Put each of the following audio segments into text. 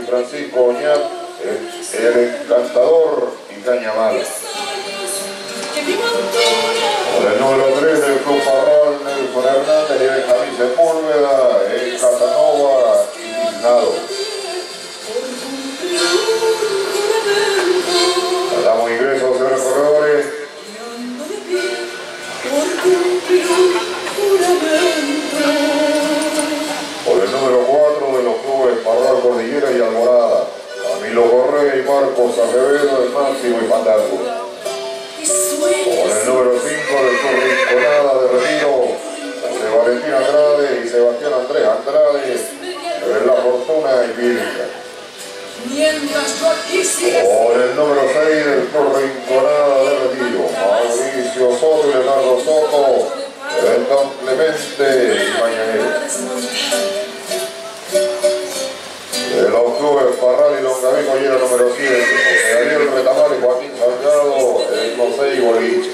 Francisco Oñat, el Encantador y Cañamala. Por el número 3 del Club Parral, Nelson Hernández y Benjamín Sepúlveda, el Casanova y Tiznado. Damos ingreso, señores corredores. Por el número 4 de los clubes Parral, Cordillera y Alborada, Camilo Correa y Marcos Acevedo, el Máximo y Fandango. Por el número 5 del Club Rinconada de Retiro, José Valentín Andrade y Sebastián Andrés Andrade, de La Fortuna y Vírica. Por el número 6 del Club Rinconada de Retiro, Mauricio Soto y Leonardo Soto, el Don Clemente y Mañanero. De los clubes Parral y Longaví, Collera número 7, José Ariel Retamar y Joaquín Salgado, el José y Boliche.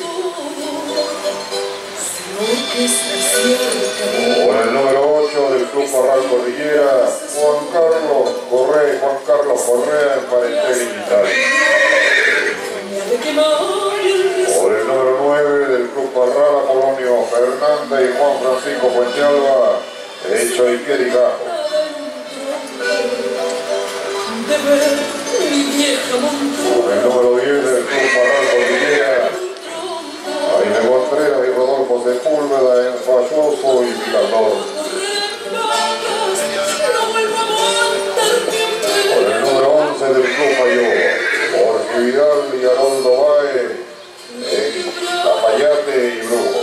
Por el número 8 del Club Parral Cordillera, Juan Carlos Correa en Parentel y Militar. Por el número 9 del Club Parral, Apolonio Fernández y Juan Francisco Fuentealba, Hecho y Quericajo. Por el número 10 del Club Parral Cordillera, Jaime Contreras y Rodolfo Sepúlveda en Falloso y Pilardor. Por el número 11 del Club Mayor, Jorge Vidal y Haroldo Baez en Capayate y Brujo.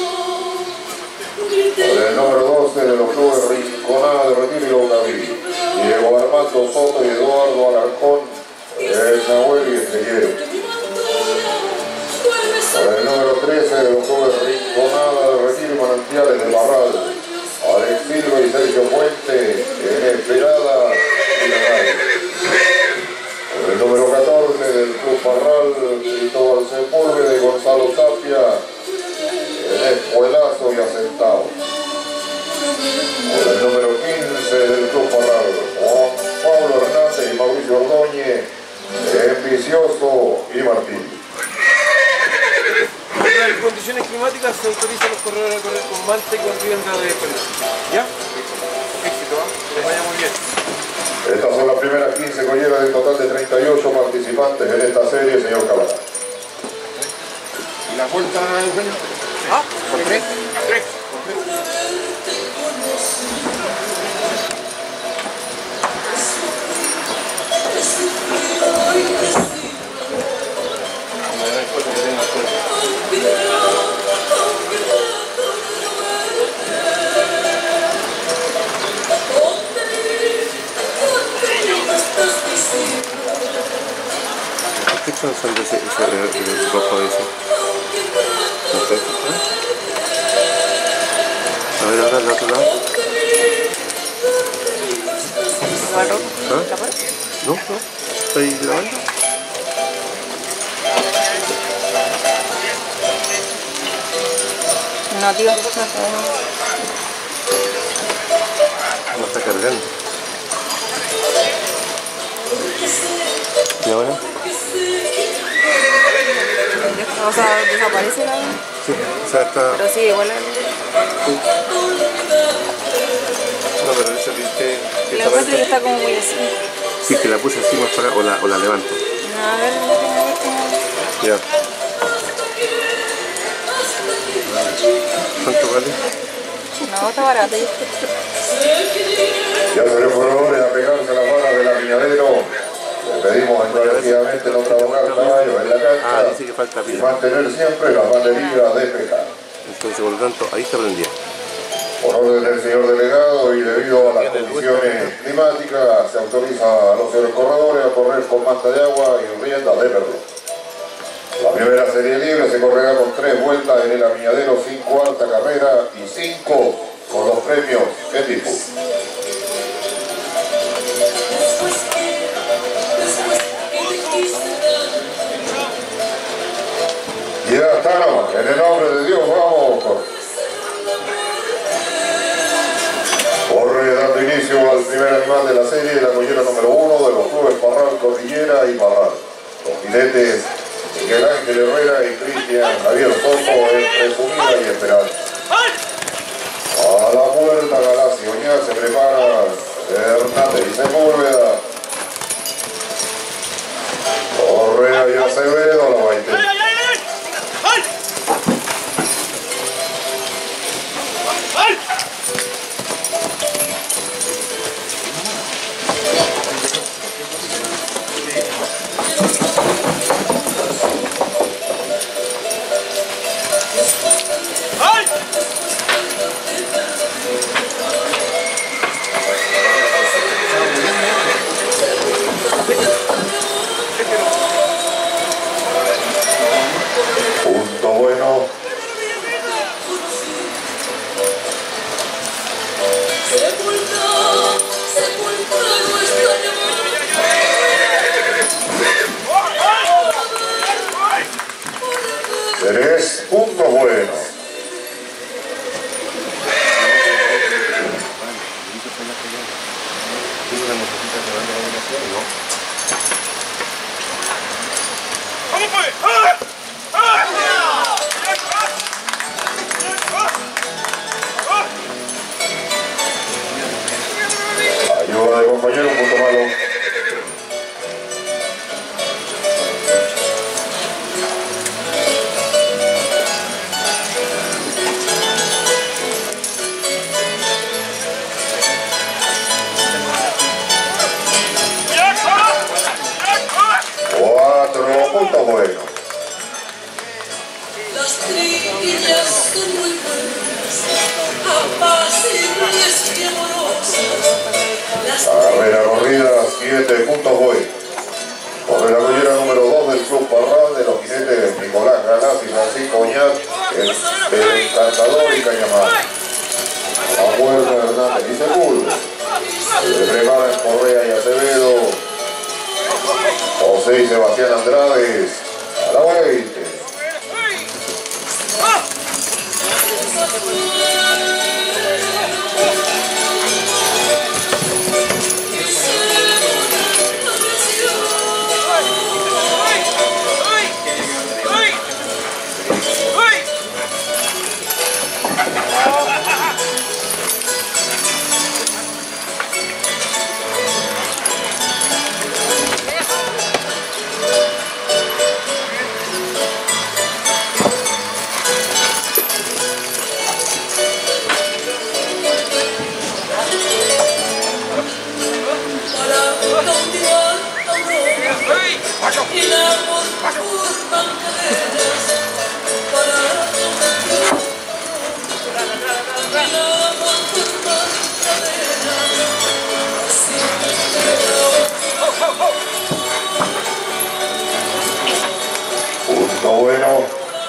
Por el número 12 de los clubes Rinconada de Retiro y Longaví, Diego Armando Soto y Eduardo Alarcón, el Nahuel y Estrellero. Por el número 13 de los clubes Rinconada de Retiro y Manantiales de Barral, Alex Silva y Sergio Puente, en Esperada y La Radio. Por el número 14 del Club Parral, Cristóbal Sepúlveda y Gonzalo Tapia, en Espuelazo y Asentado. Por el número 15 del Club Parral, Juan Pablo Hernández y Mauricio Ordóñez, en Vicioso y Martín. En condiciones climáticas se autoriza a los corredores a correr con manta y con rienda de pelo. ¿Ya? Éxito, ¿eh? Que les vaya muy bien. Estas son las primeras 15 colleras del total de 38 participantes en esta serie, señor Cabral. ¿Y la vuelta, Eugenio? ¿Ah? ¿Por 3? 3. ¿Qué son de ese rojo de ese? No sé. A ver, ahora el otro lado. ¿Ah? No, no. ¿Estoy grabando? No, tío, no. No está cargando. ¿Y ahora? O sea, desaparece la... Sí, o sea, está... Pero sí, igual... Sí. No, pero eso que La encuentro que está como muy así. sí, que la puse así más para... o la levanto. A ver, Ya. ¿Cuánto vale? no, está barato. Ya salió corredores a pegarse las varas del apiñadero. Le pedimos encarecidamente no trabajar caballos en la cancha dice que falta y pila. mantener siempre las banderillas despejadas. Entonces, por lo tanto, ahí está prendida. Por orden del señor delegado y debido a las condiciones climáticas, se autoriza a los señores corredores a correr con manta de agua y riendas de verde. La primera serie libre se correrá con 3 vueltas en el apiñadero, 5 alta carrera y 5 con los premios en disputa. Ya estamos, en el nombre de Dios, vamos. Corre dando inicio al primer animal de la serie, la collera número 1 de y Parral. Los jinetes Miguel Ángel Herrera y Cristian Javier Soto entre Sumida y Esperanza. A la puerta Galassi Oñar se prepara Hernández y Sepúlveda. Correa y Acevedo, la baitera. Punto bueno. Tres puntos buenos. Ayuda de compañero, un punto malo. Cuatro puntos buenos. Las trillas son muy buenas, apacibles y amorosas. Carrera corrida, 7 puntos buenos. Corre la collera número 2 del Club Parral de los jinetes Nicolás Galassi y Francisco Oñar, el Encantador y Cañamar. La puerta Hernández y Sepúlveda. Se preparan Correa y Acevedo. José y Sebastián Andrade. A la 20. Punto bueno.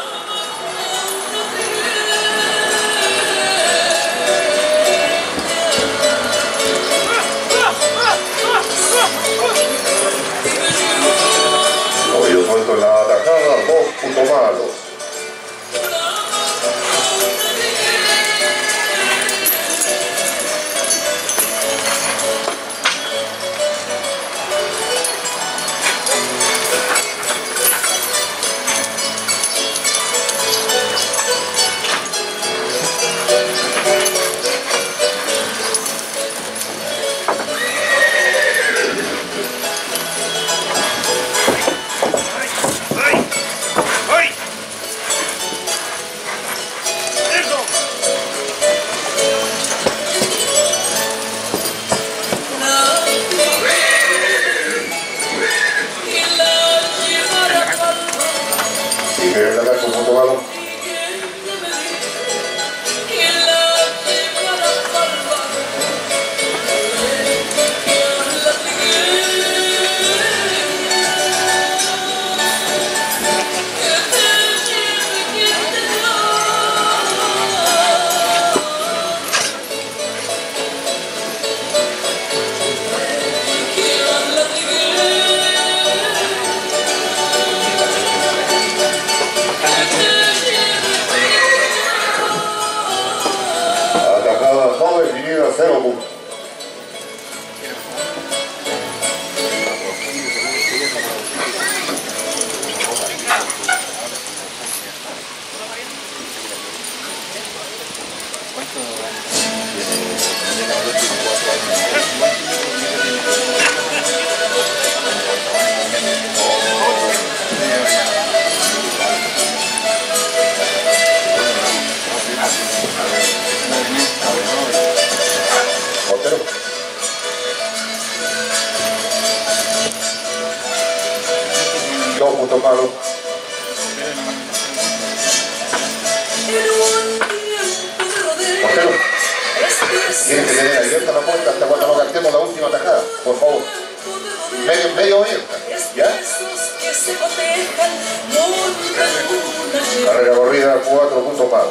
Hoyo suelto en la atajada, 2 puntos malos. Un punto malo. No definida, 0 puntos. Portero. Dos puntos malos. Portero. Tiene que tener abierta la puerta hasta cuando no cantemos la última tajada, por favor. Medio abierta, ¿ya? Carrera corrida, 4 puntos más.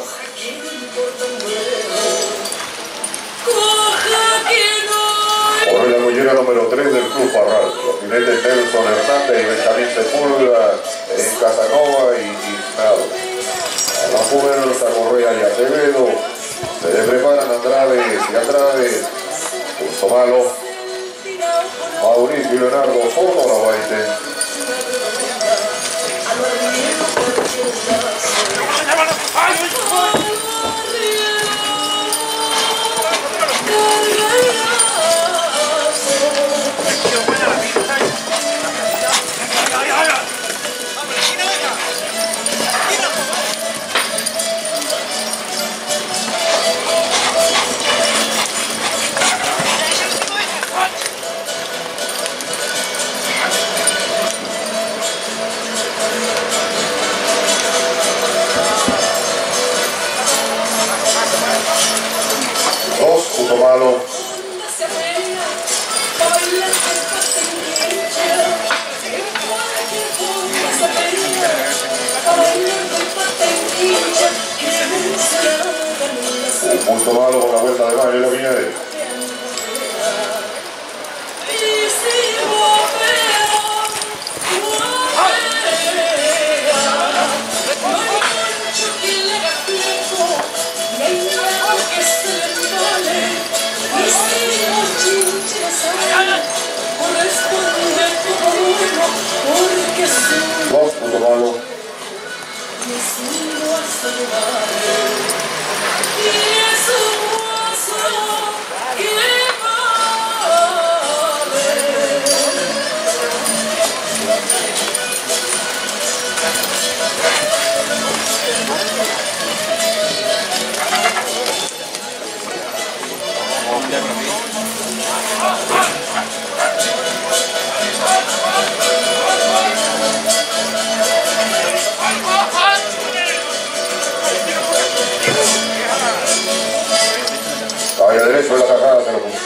Corre la mollera número 3 del Club Parral. Los jinetes Nelson Hernández y Benjamín Sepúlveda, en Casanova y Nado. A la fuerza, Correa y Acevedo. Se le preparan Andrade y Andrade. Punto malo. Mauricio y Leonardo Soto la baiten. Punto malo. Un punto malo con la vuelta de Mario Piñera. Dos puntos malos. Vaya derecho en la tajada, se lo puso.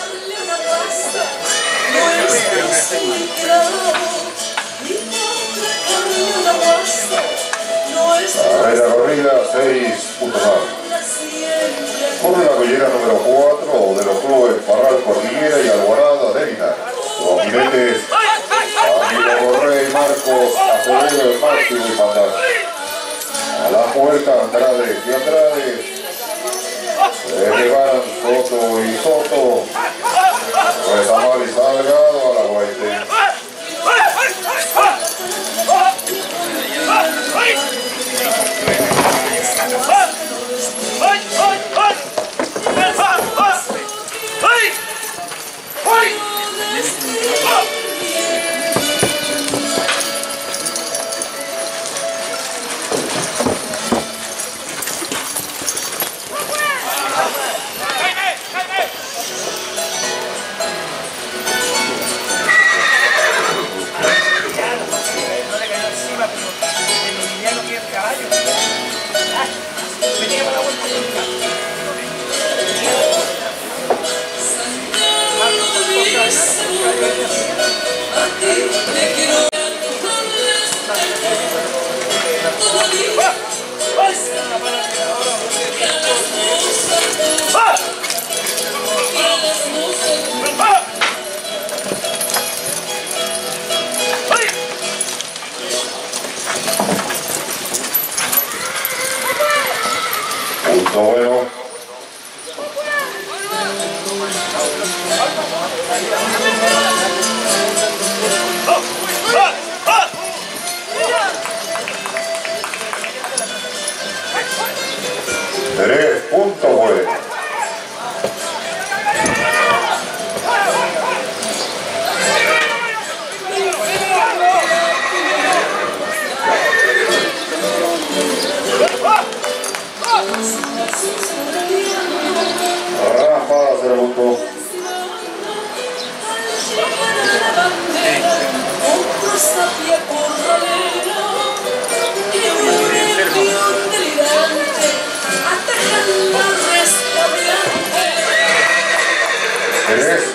Carrera corrida, 6 puntos más. Corre la collera número 4 de los clubes Parral, Cordillera y Alborada de Linares. Los jinetes Camilo Correa y Marcos Acevedo, el máximo y Pandal. A la puerta Andrade y Andrade. Se llevaron Soto y Soto. Retamal y Salgado a la Guaite. Punto bueno. Tres puntos buenos.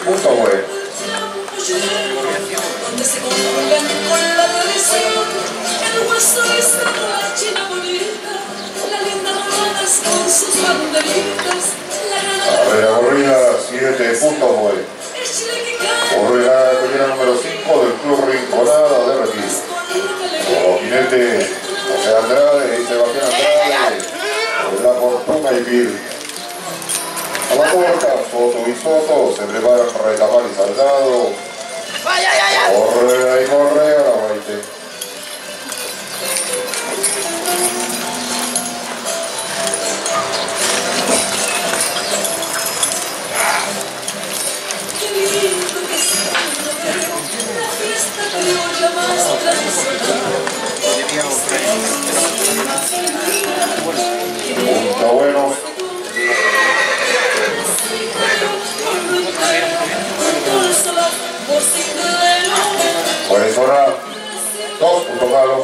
punto bueno. Donde se conjugan con la tradición, el hueso está la china bonita, la linda romanas con sus banderitas, la granada. A ver, la corrida 7 puntos bueno. El chile que cae. Corre la collera número 5 del Club Rinconada de Retiro. Los jinetes José Andrade y Sebastián Andrade, de la Fortuna y Pil. A la puerta, Soto y Soto se preparan Retamar y Salgado. Corre y corre a la 20. Qué lindo que es la fiesta criolla más tradicional. Punto bueno. Puede sonar 2 puntos malos.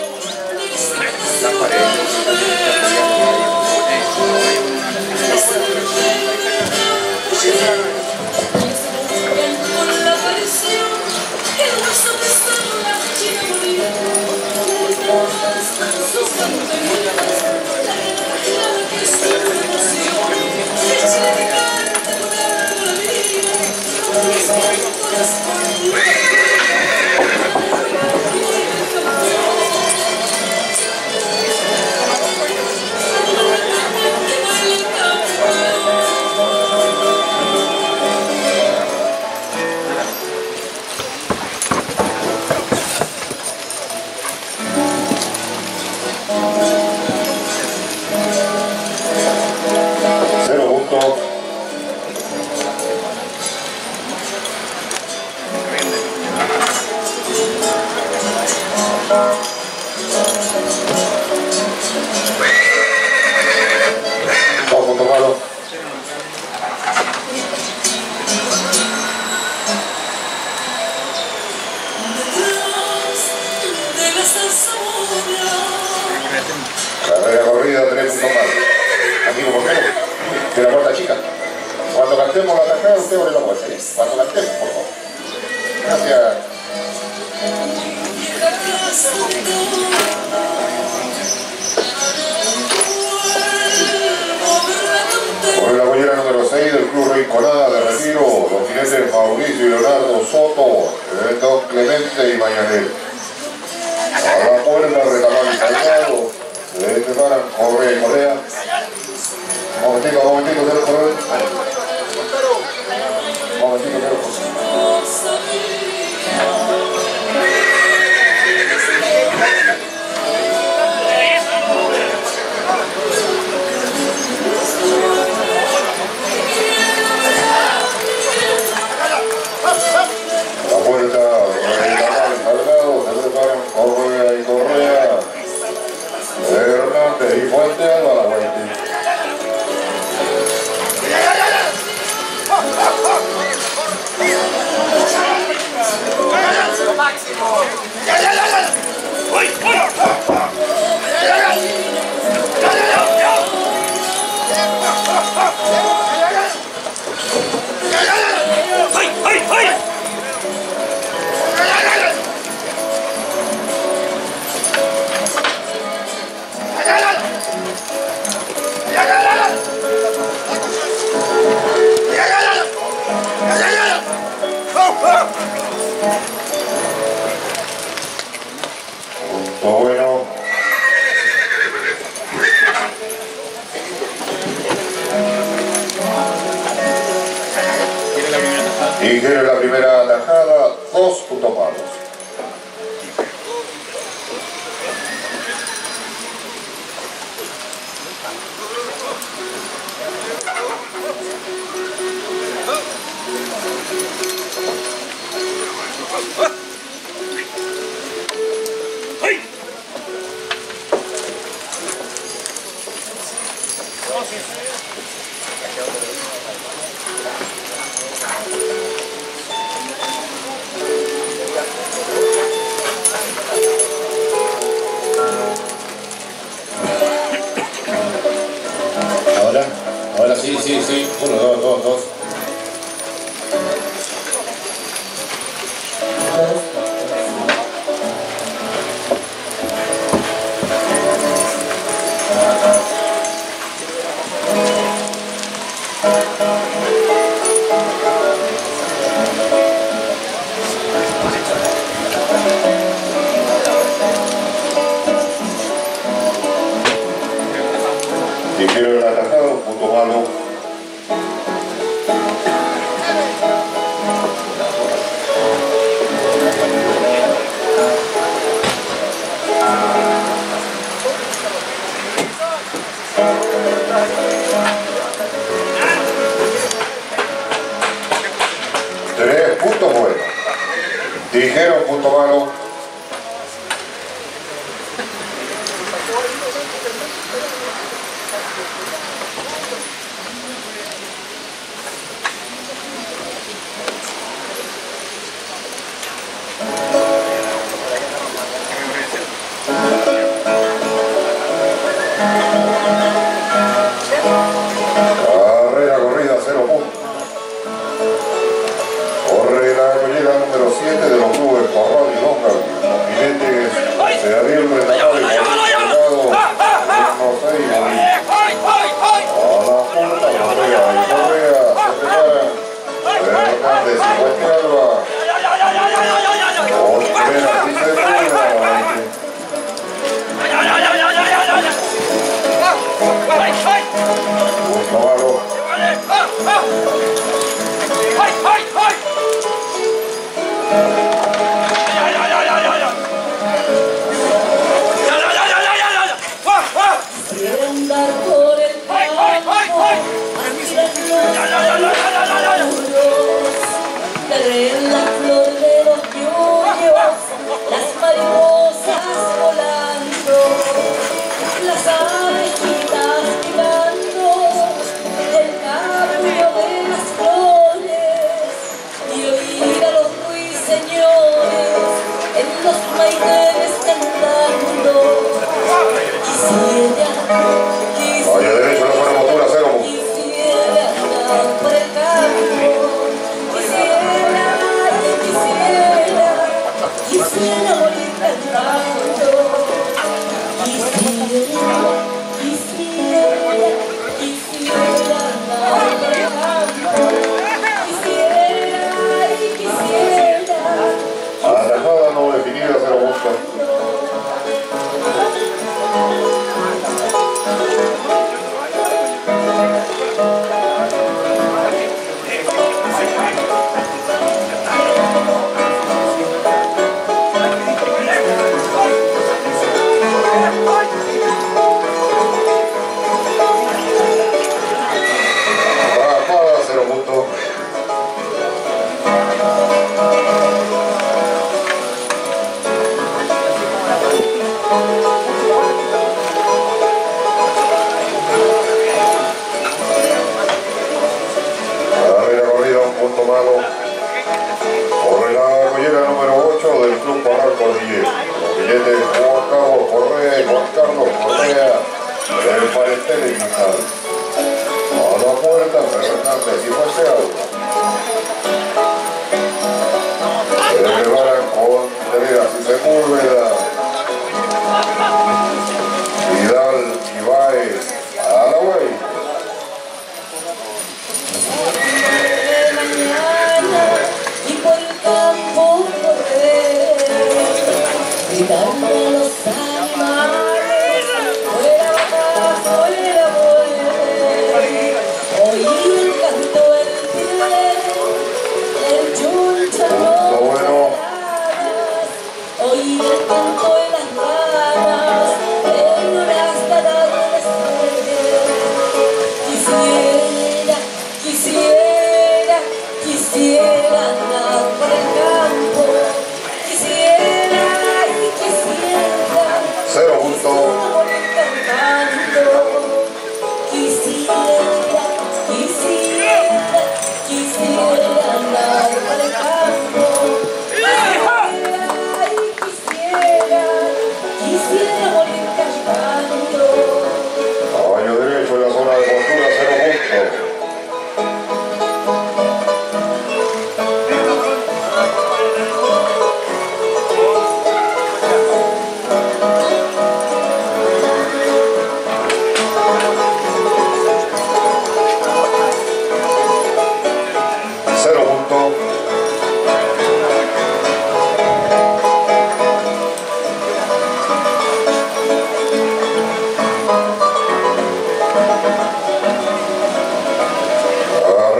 Carrera corrida, 3 puntos más. Amigo portero, de la puerta chica. Cuando cantemos la tajada, usted abre la puerta. Cuando cantemos, por favor. Gracias. Corre la collera número 6 del Club Rinconada de Retiro. Los jinetes Mauricio y Leonardo Soto, Don Clemente y Mañanel. A la puerta, Retamar y Salgado. Se preparan Correa y Correa. Momentito, cero correr. Momentito, cero correr. La puerta, Retamar y Salgado. Se preparan Correa y Correa. Hernández y Fuente a la 20. Punto bueno. Y quiere la primera tajada, 2 puntos malos. malo. Tres puntos buenos. Dijeron punto malo. Carrera corrida, 0 puntos. Corre la collera número 7 de los clubes Corral y Longa. Los jinetes de Ariel Renatado y Mauricio Delgado, 6 a la punta, Correa y Correa se preparan. Hernández y Fuente Alba. Contreras y Sepúlveda. Punto malo. Quisiera andar por el campo, ver la flor de los piollos, las mariposas volando, las abejitas mirando, el cambio de las flores, y oír a los ruiseñores en los maidenes cantando. Vaya derecho, no fue una motura, 0 puntos. Quisiera andar por el campo, quisiera morir cantando, quisiera andar por el campo, quisiera. Atajada no definida, 0 puntos. Rajada, 0 puntos. Carrera corrida, un punto malo. Corre la collera número 8 del Club Corral Cordillera. Los billetes Juan Carlos Correa y Juan Carlos Correa del Parentel y Cristal. A la puerta, Fernández y Fuente Alba. Se preparan Contreras y Sepúlveda. Vidal y Baez a la vuelta. Y por el campo correr, gritando a los animales, fuera vaca, fuera buey.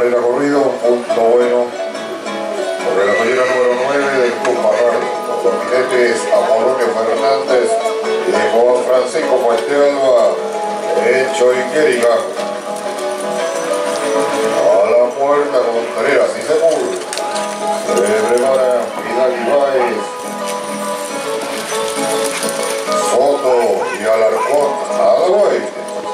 Carrera corrida, un punto bueno. Sobre la collera número 9 del Club Parral. Los jinetes Apolonio Fernández y de Juan Francisco Fuentealba en Choiquérica. A la puerta Contreras y Semur. Se prepara Vidal Ibáez, Soto y Alarcón. Adelante.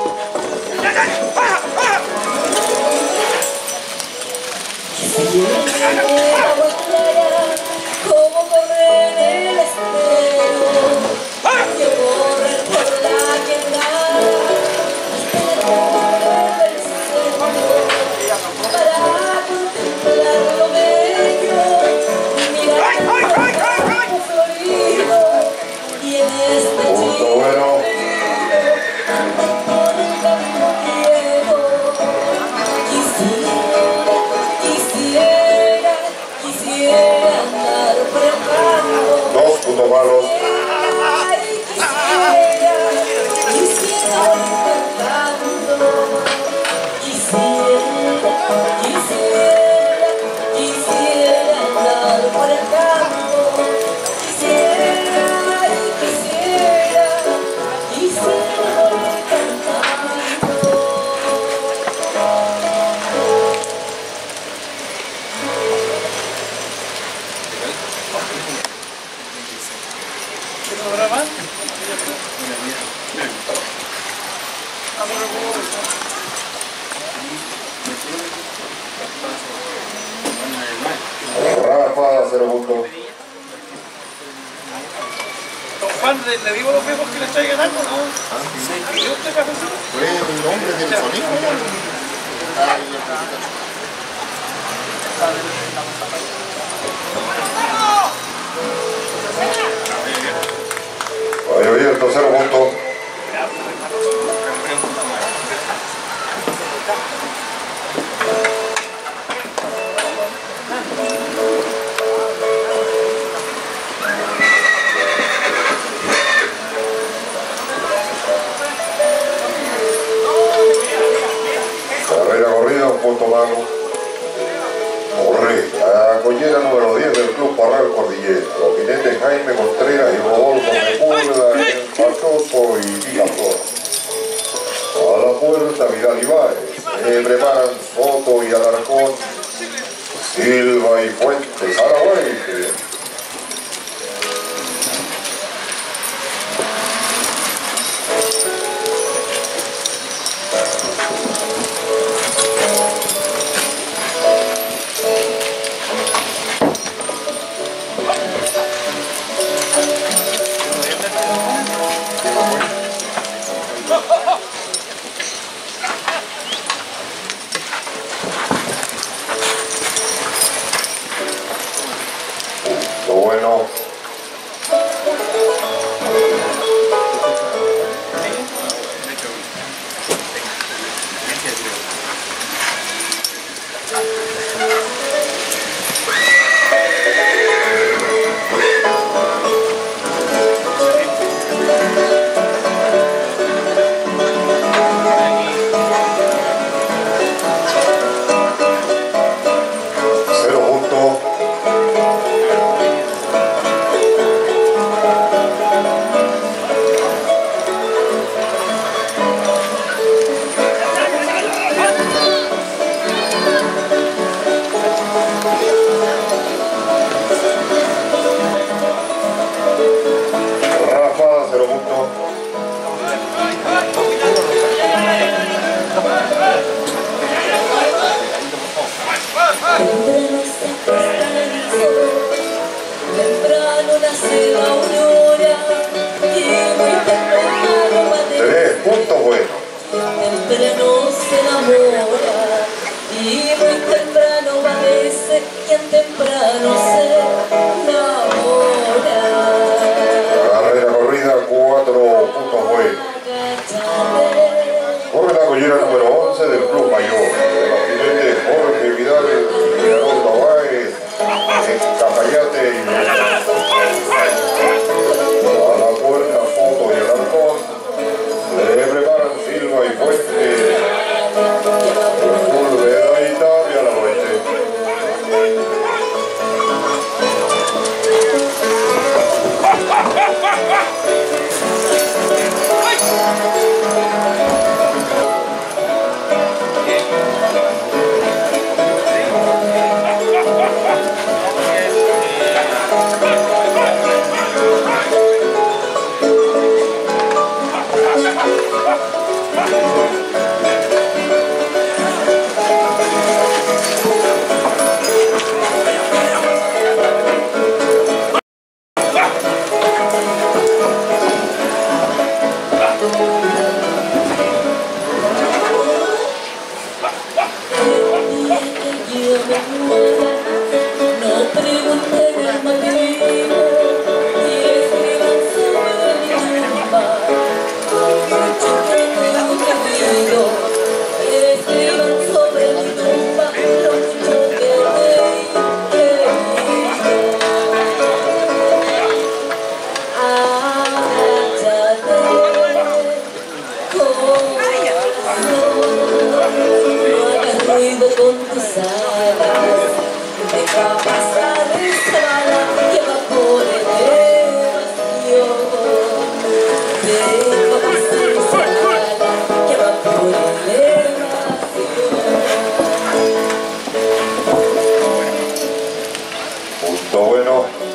Como correr el estero, que correr por la quebrada, del centro, para contemplar lo bello, mirar como florido, y en este Punto bueno. Dos puntos malos. Rafa, 0 puntos. Juan, le digo a los viejos que le traigan algo, ¿no? ¿Y usted café? Fue un hombre del sonido. Ahí abierto, 0 puntos. Carrera corrida, un punto malo. Corre, la collera número 10 del Club Parral Cordillera. Los jinetes Jaime Contreras y Rodolfo Sepúlveda en Pachoso y Villaflor. A la puerta Vidal Ibáez. Se preparan Soto y Alarcón, Silva y Fuentes. A la vuelta. Lo bueno. Temprano nace la aurora y muy temprano padece. 3 puntos buenos. Temprano se enamora y muy temprano padece. Quien temprano se enamora. Carrera corrida, 4 puntos buenos. Corre la collera número 11 del Club Mayor. De los jinetes Jorge Vidal y Leonardo Báez en Cafayate y a la puerta Soto y Alarcón. Se preparan Silva y Fuentes. Sepúlveda y Italia. Con tus alas, deja pasar esa bala que va por el vacío. Deja pasar esa bala que va por el vacío. Punto bueno.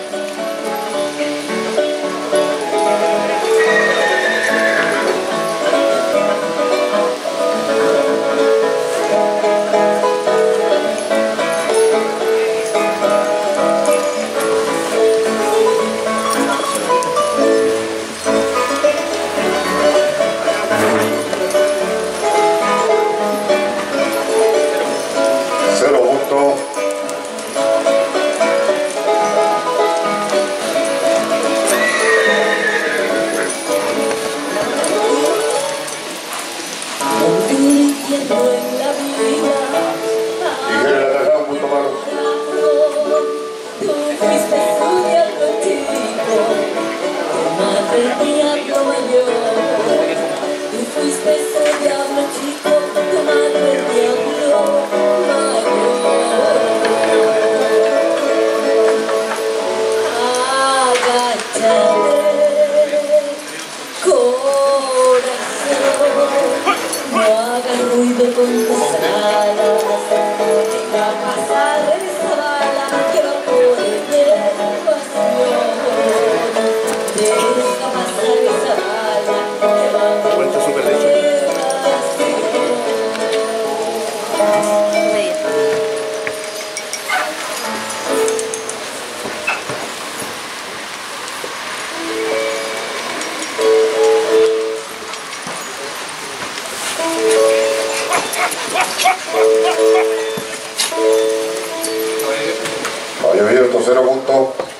Caballo abierto, 0 puntos.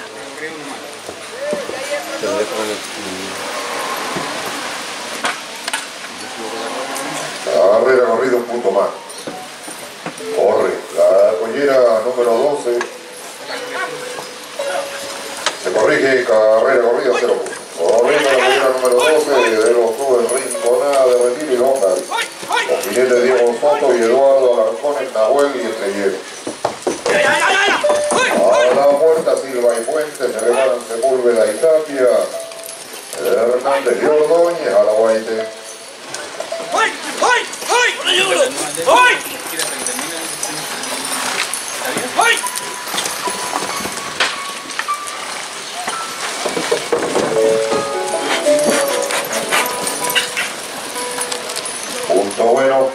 Carrera corrida, un punto más. Corre la collera número 12. Se corrige, carrera corrida, 0 puntos. Corriendo la collera número 12 de los clubes Rinconada de Retiro y Longal. Los jinetes Diego Soto y Eduardo Alarcón, Nahuel y Estrellero. A la puerta Silva y Puente, se regalan Sepúlveda y Tapia. Hernández y Ordóñez a la Guaite. Punto bueno.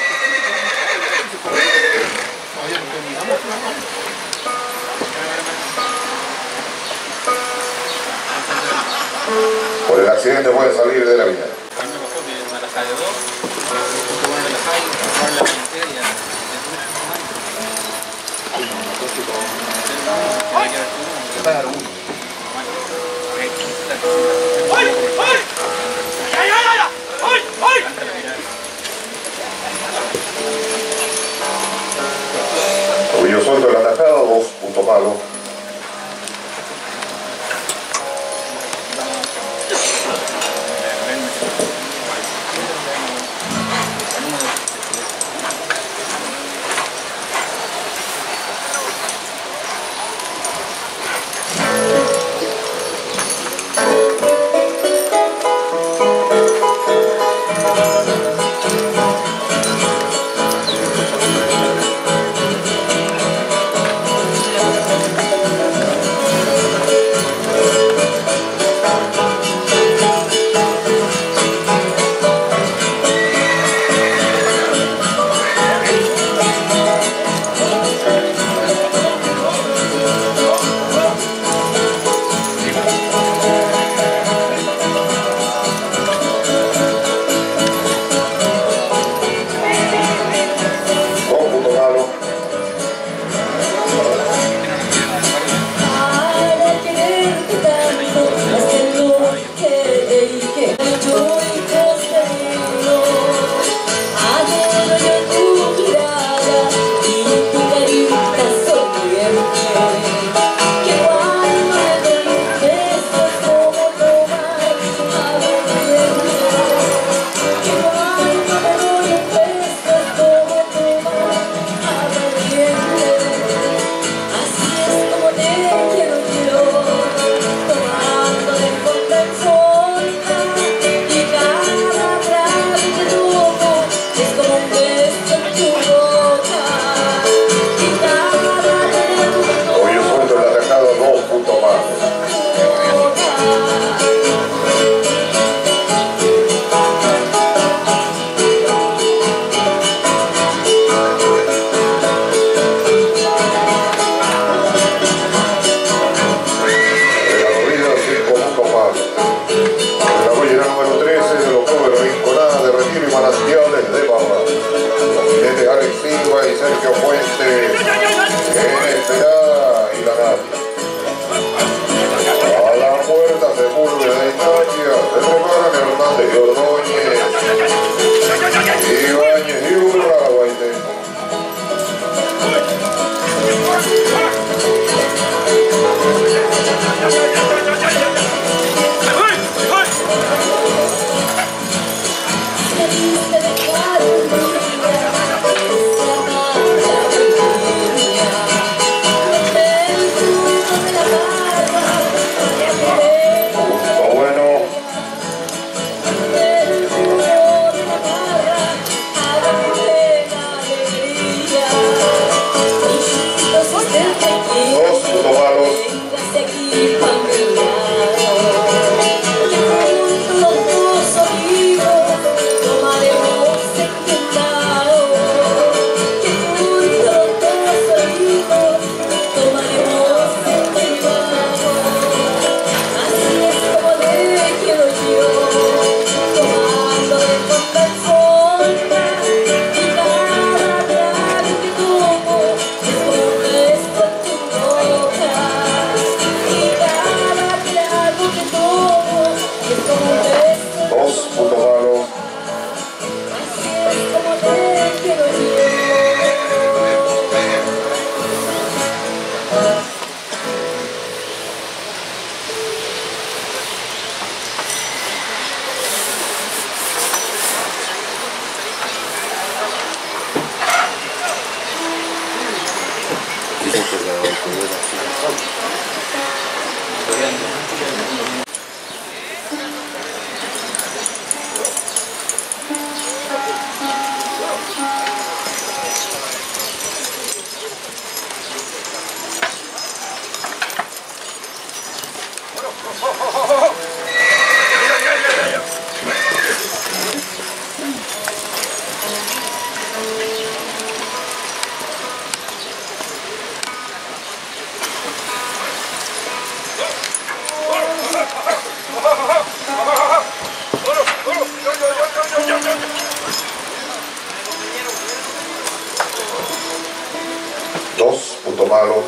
Por el accidente puede salir de la vía. Tobillo suelto en la tajada, 2 puntos malos. Dos, punto malo.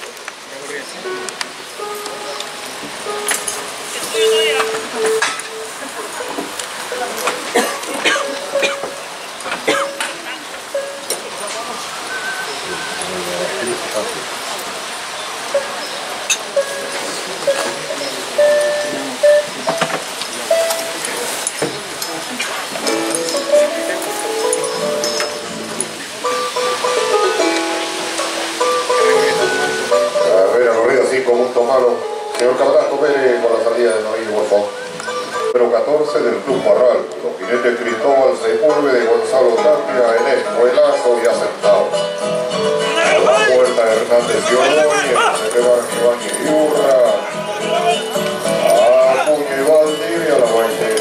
Señor Cabraco Pérez con la salida de Noel Huerfón. Número 14 del Club Barral. Los jinetes Cristóbal Sepúlveda de Gonzalo Tapia en espuelazo y aceptado. A la puerta Hernández y Ordóñez, Esteban Ibáñez y Urra. A Acuña y Valdivia a la 20.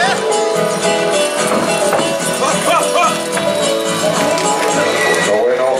Bueno.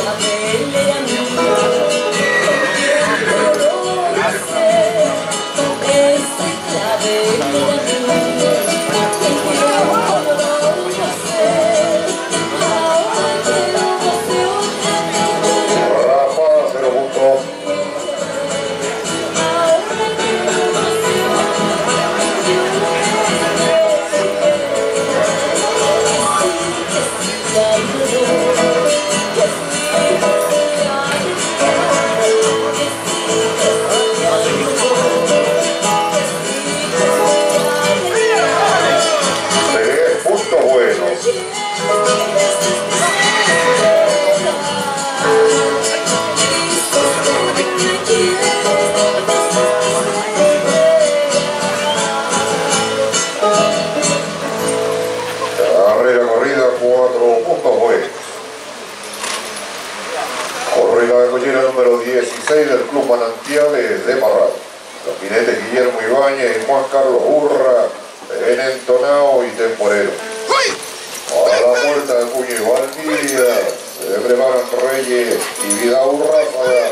Número 16 del Club Manantiales de Parral. Los jinetes Guillermo Ibáñez y Juan Carlos Urra en Entonao y Temporero. A la puerta de Puño y Valdivia se preparan Reyes y Vidal Ráfaga.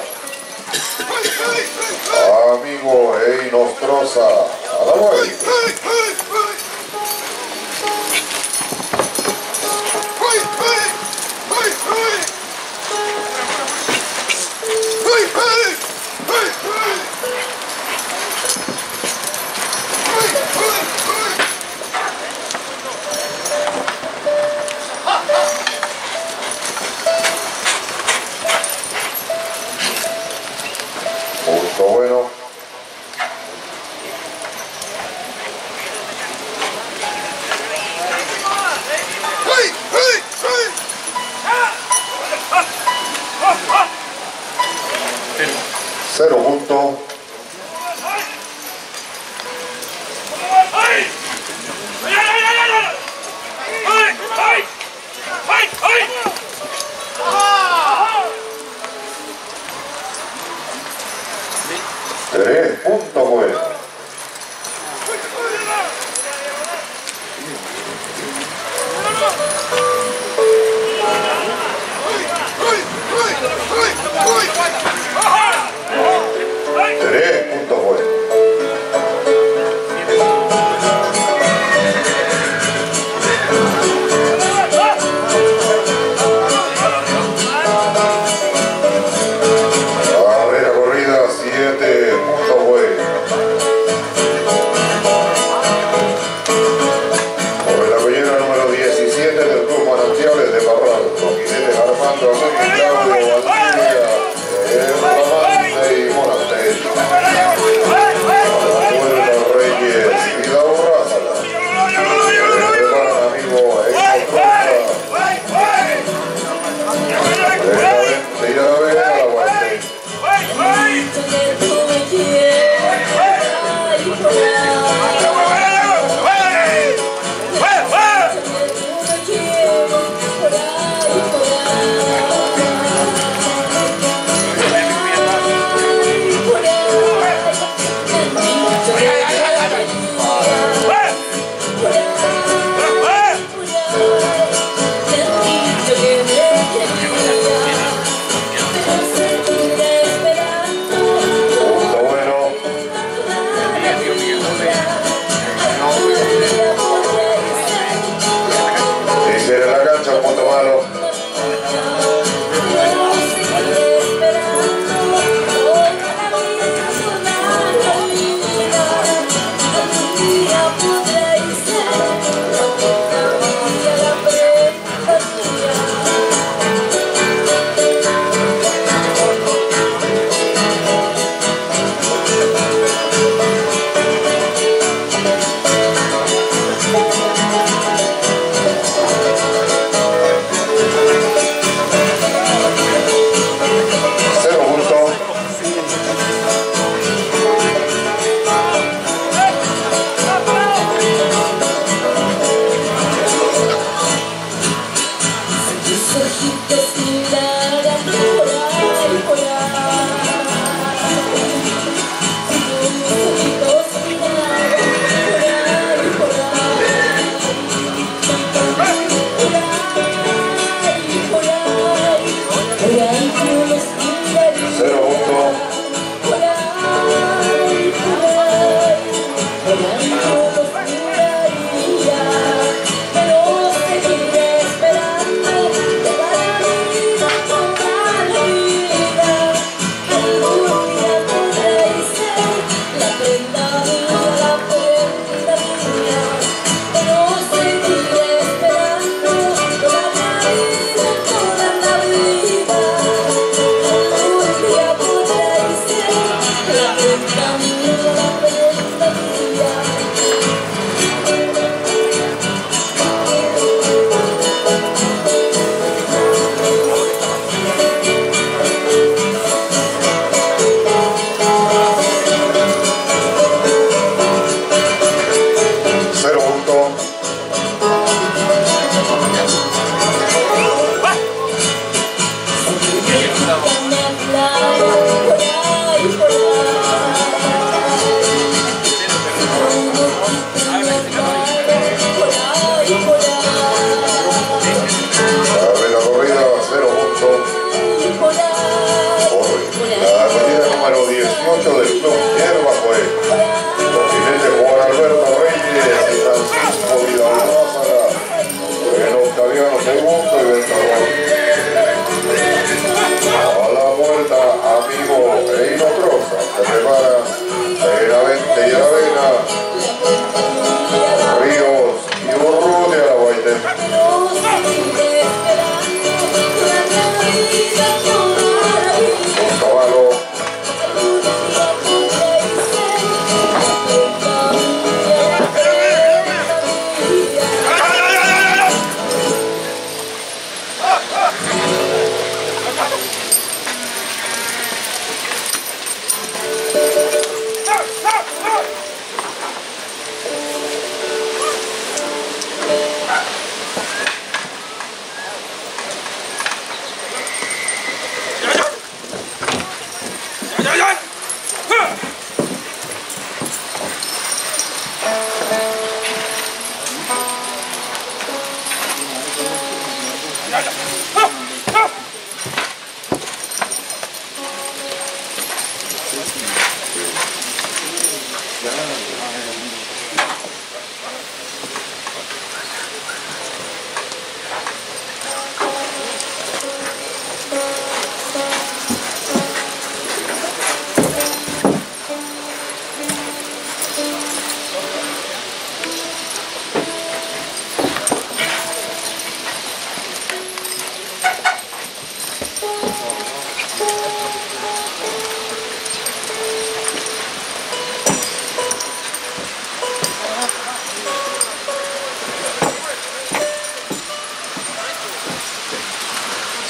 Amigo e Nostroza a la vuelta. Punto bueno. Cero punto. Tres puntos buenos. Tres puntos buenos. Barrera corrida, 7 puntos buenos. Sobre la collera número 17 del Club Manantiales de Parral. Los jinetes Armando, Agustín, Claudio, Valdivia, Ramante y Monasterio. A la puerta Reyes y Vidal Ráfaga. Se preparan amigo Lentamente y a la vez a la vuelta.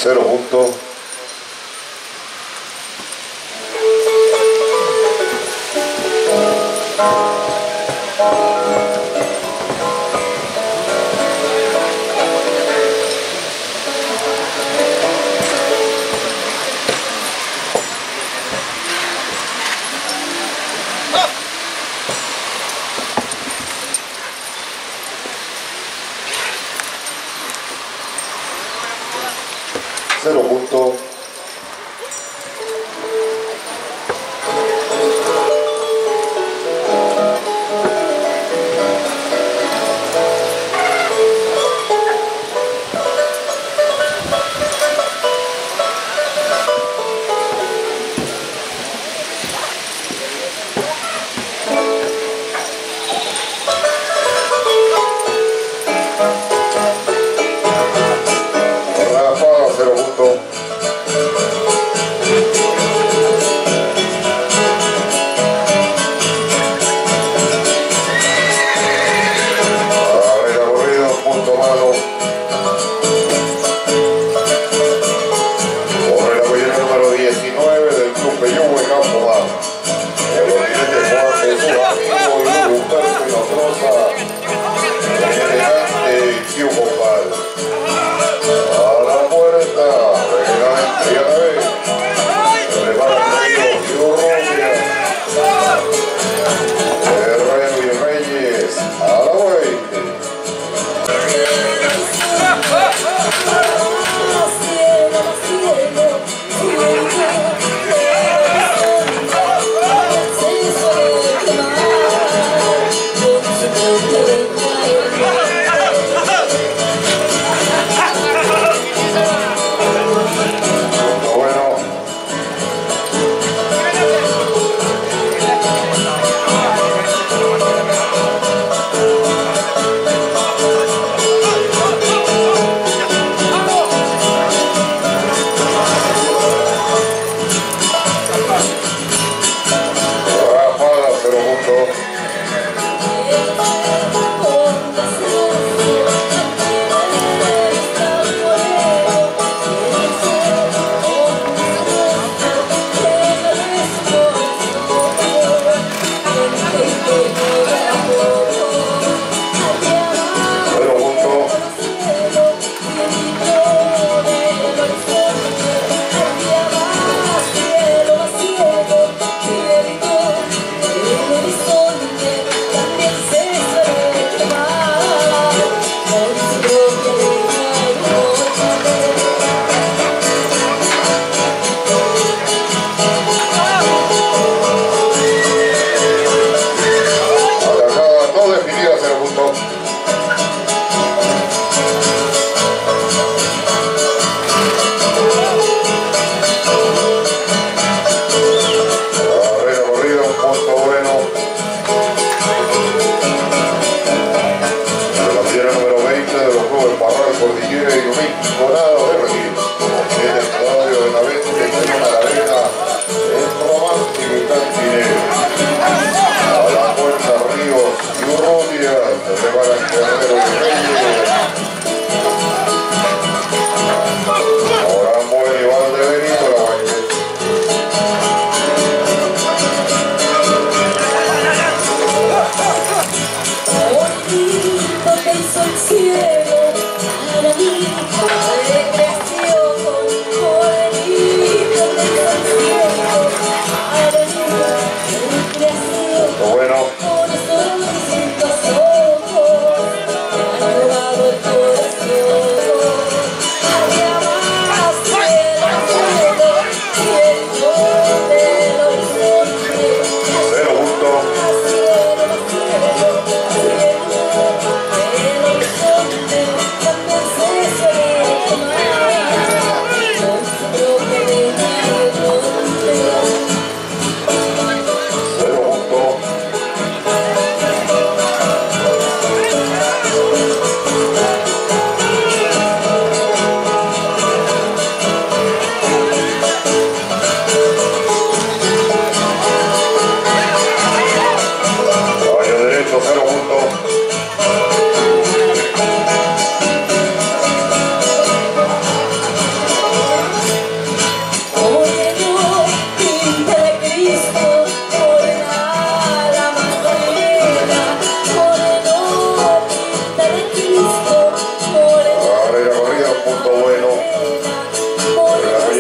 0 puntos. Cero puntos.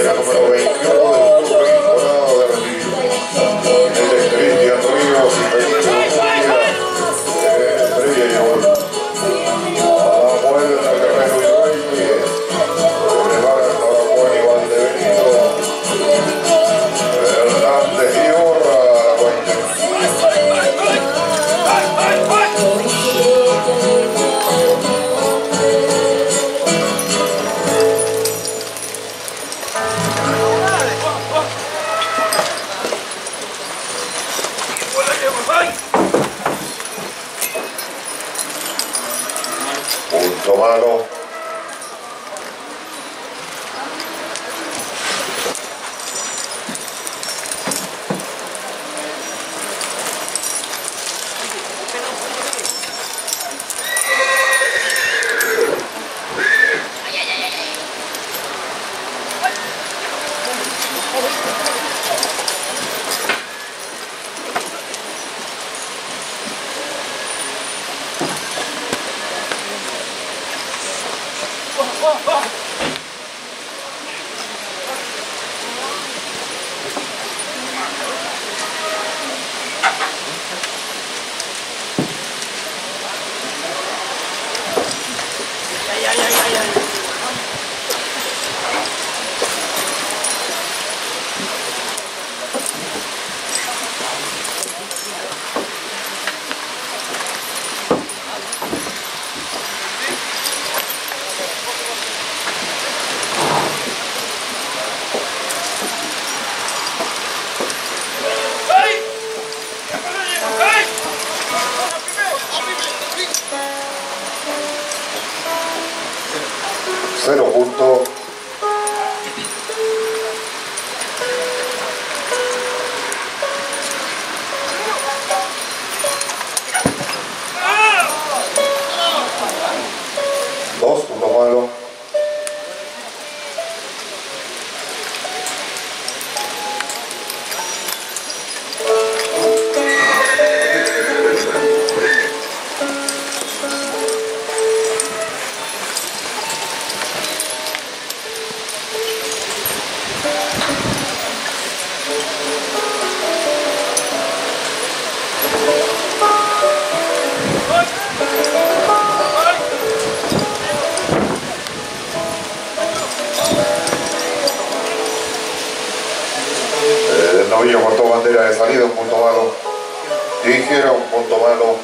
bandera número 21 del Club Rinconada de Retiro. Jinetes Cristian Ríos y Felipe Urrutia, Estrella y Gol. A la vuelta Guerrero y Reyes, se preparan Norambuena y Valdebenito, Hernández y Orra a la vuelta. Punto malo. Cero punto. Dos puntos malo. El novillo cortó bandera de salida, un punto malo. Tijera, un punto malo.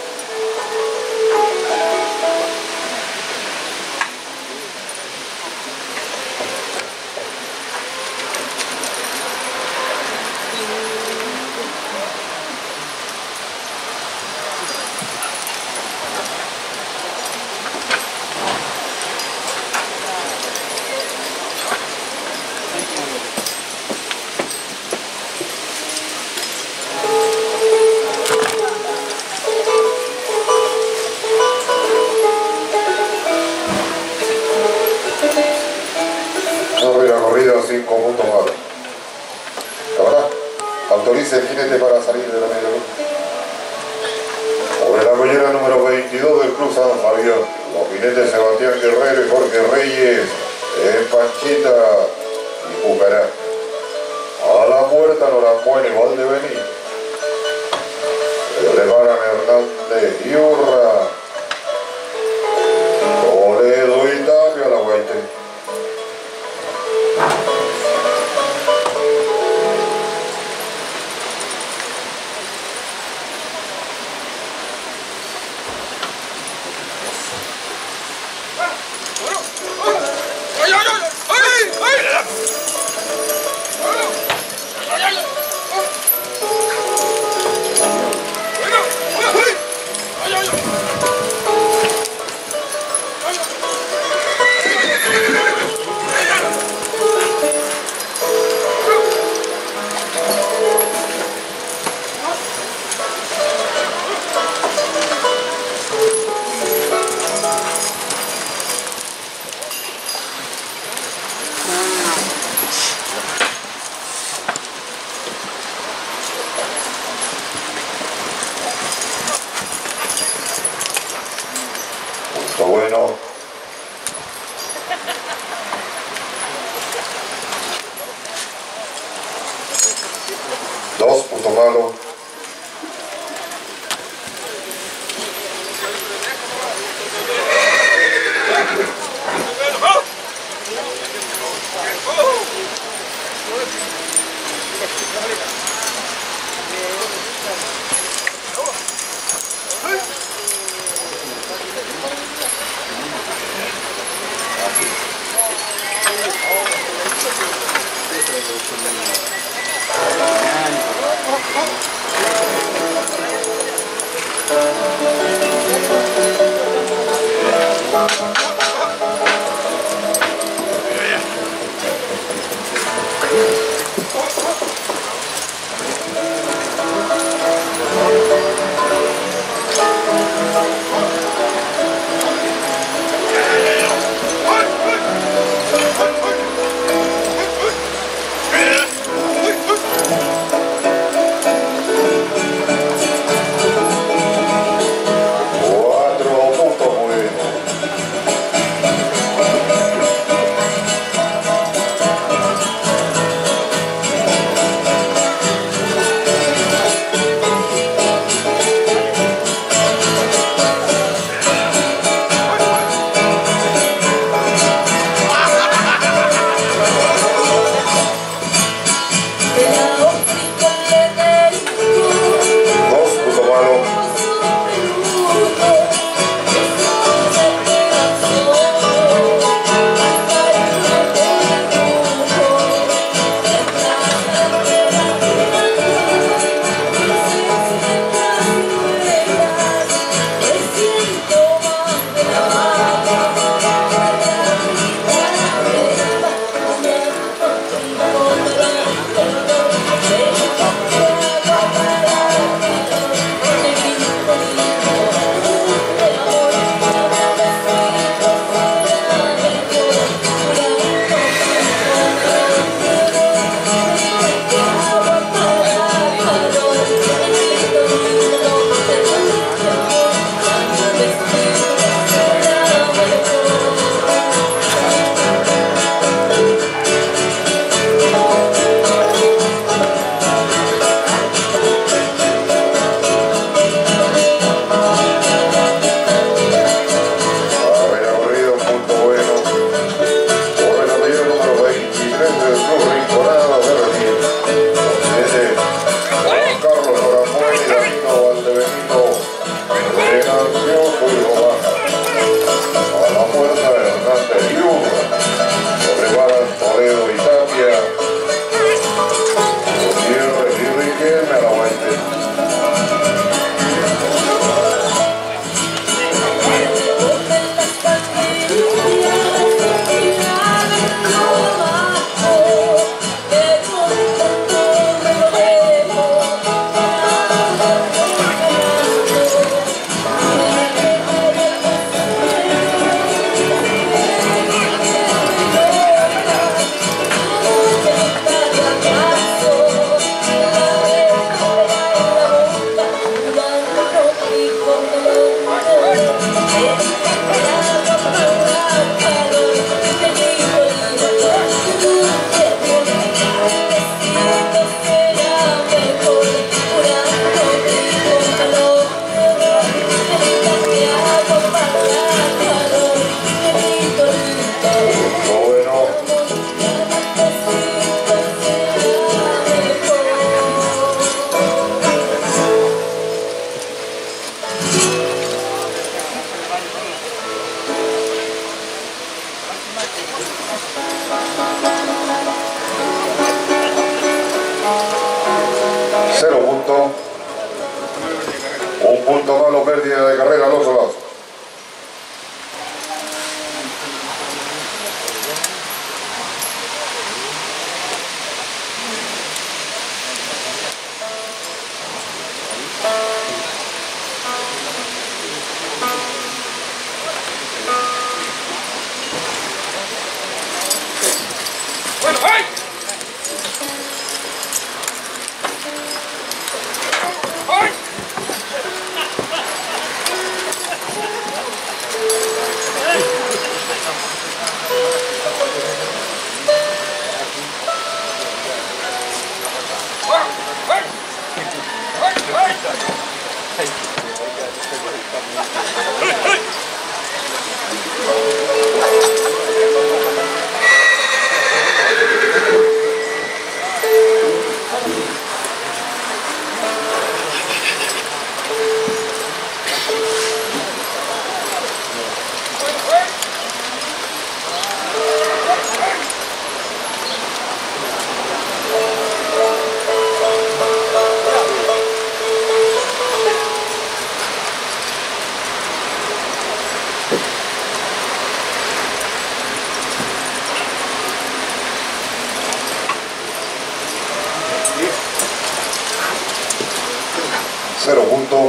Corrida 5 puntos malos. Camarada, autorice el jinete para salir de la media luna. Sobre la collera número 22 del Club San Fabián, los jinetes Sebastián Guerrero y Jorge Reyes en Panchita y Pucará. A la puerta Norambuena y Valdebenito. Se preparan Hernández y Urra, Toledo y Tapia a la vuelta. ¡Ay, ay, ay! malo. Pérdida de carrera Alonso Lazo. Bueno, ¡ay! ¡Ay! 0 puntos.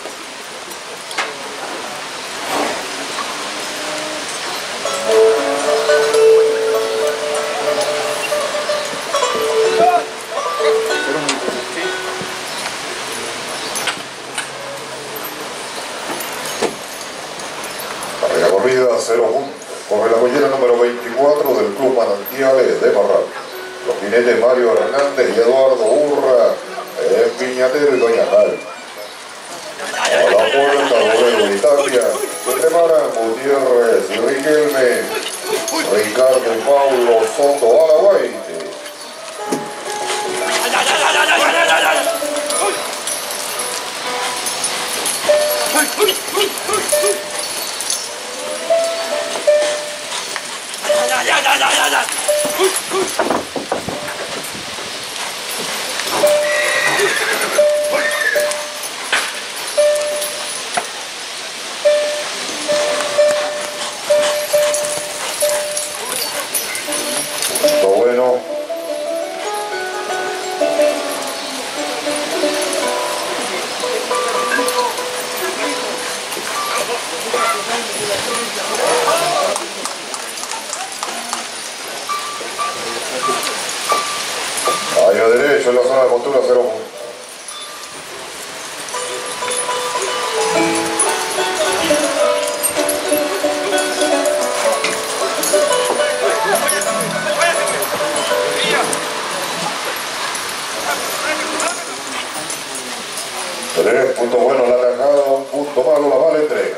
Carrera corrida, 0 puntos. Corre la collera número 24 del Club Manantiales de Parral. Los jinetes Mario Hernández y Eduardo Urra, Piñatero y Doña Jal. A la puerta, Rodrigo Italia, se preparan Gutiérrez y Riquelme, Ricardo y Paulo Soto a la guaite. Punto bueno. Año derecho en la zona de postura, 0 puntos. Tres puntos buenos la tajada, 1 punto malo la mala entrega.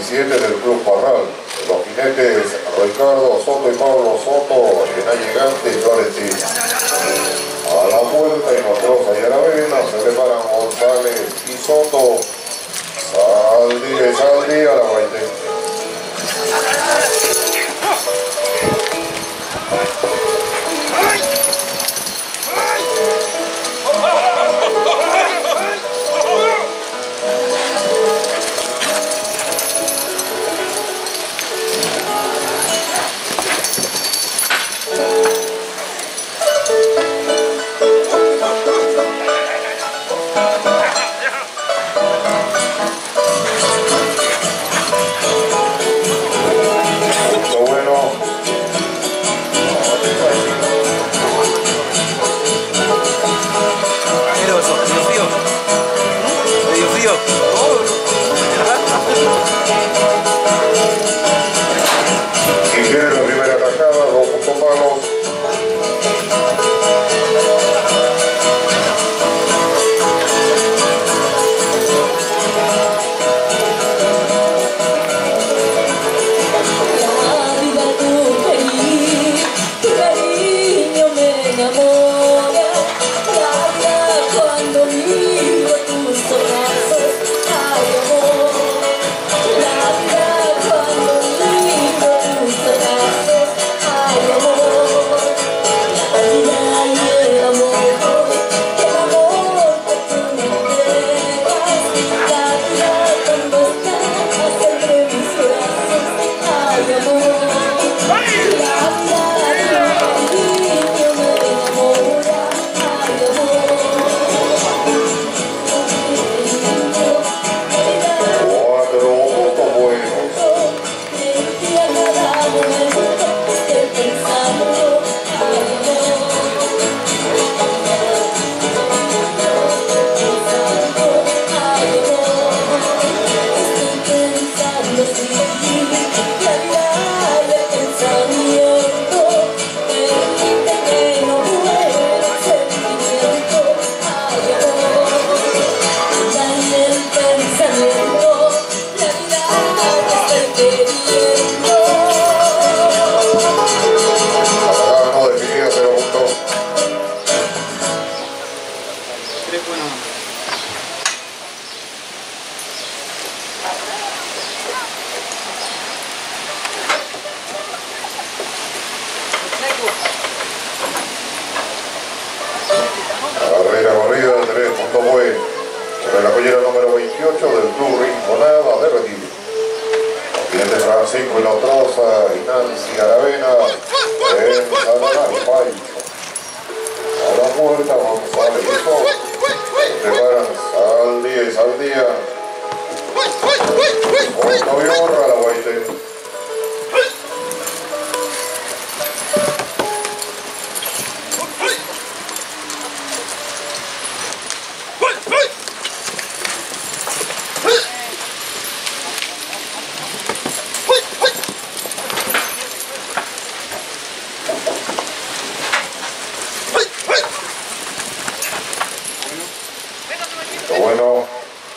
17 del Club Parral. Los jinetes Ricardo Soto y Pablo Soto en Allegante y Florentina. A la vuelta y Nostroza y Aravena se preparan González y Soto. Saldí a la baile. Sobre la collera número 28 del Club Rinconada de Retiro. Cliente Francisco y Nostroza y Nancy Aravena en Sananay. A la puerta González y Soto. Preparan Saldía. Soto y Horra la Guaite. Bueno.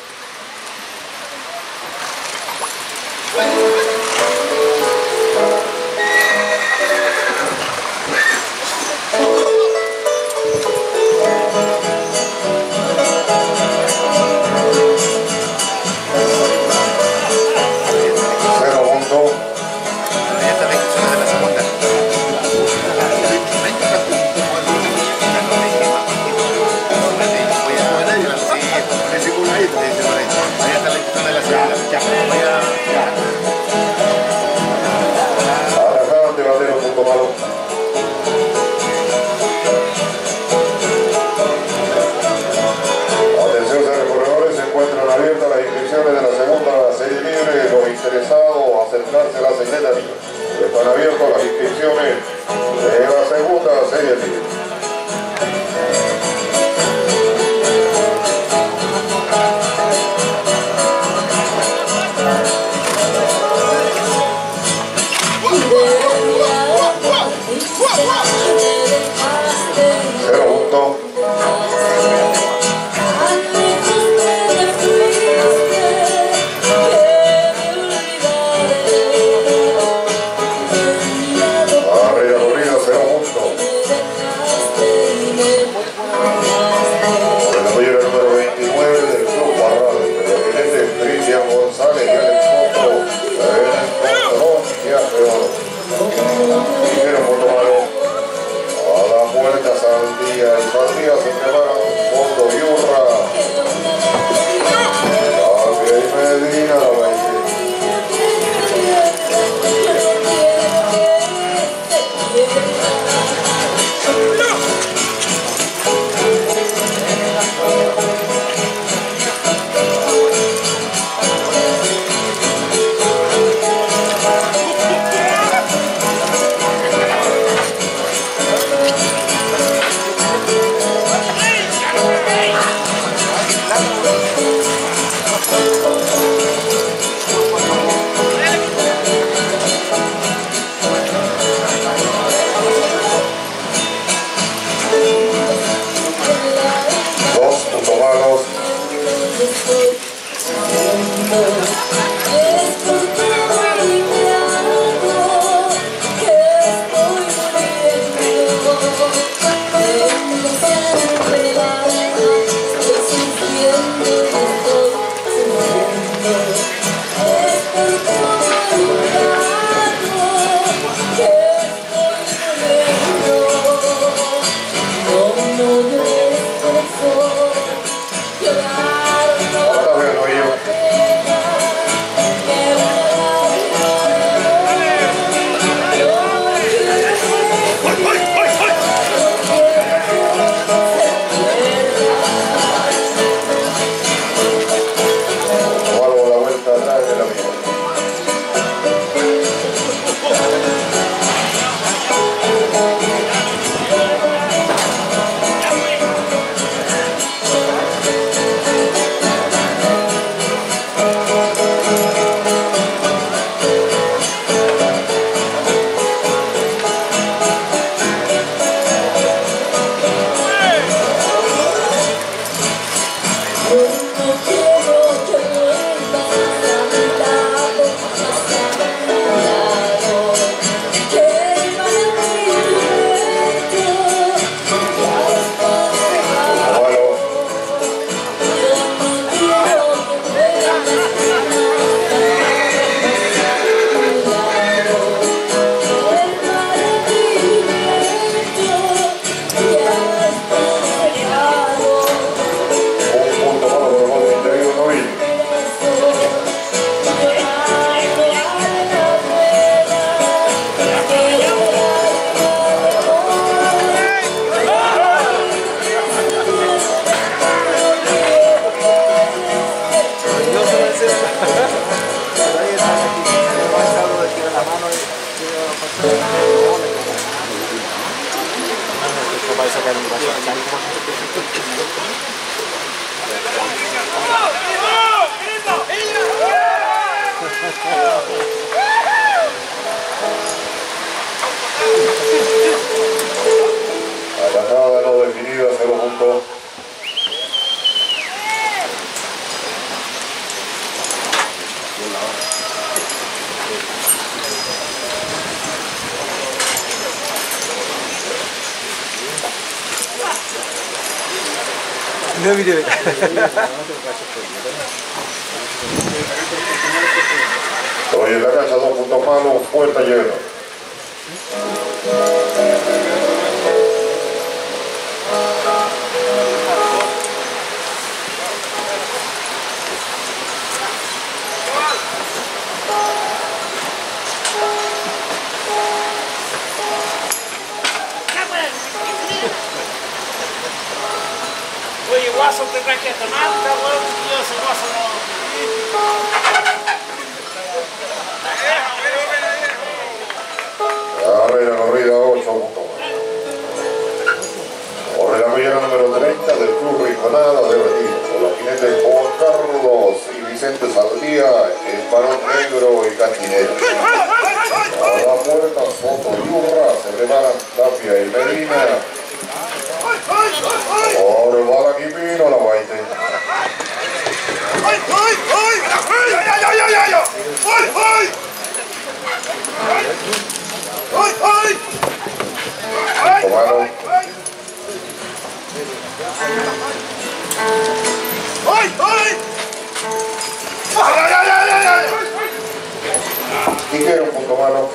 Interesados acercarse a la secretaría. Están abiertas las inscripciones de la segunda serie libre. Atajada no definida, 0 puntos. No video. Hoy en la cancha 2 puntos malos, puerta llena. Oye, Guaso, te traje esta manta, weón, y yo ese Guaso Carrera corrida 8 puntos más. Corre la millera número 30 del Club Rinconada de Retiro. Con los jinetes Juan Carlos y Vicente Saldía, el Barón Negro y Cantinero. A la puerta, Soto y Urra, se preparan Tapia y Medina. Ahora va la Quipino, la Guaite. Tomano. Quiquero, un punto malo.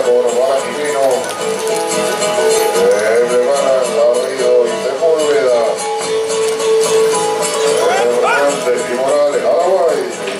por Balanquino. Preparan Garrido y Sepúlveda. Hernández y Morales, Paraguay.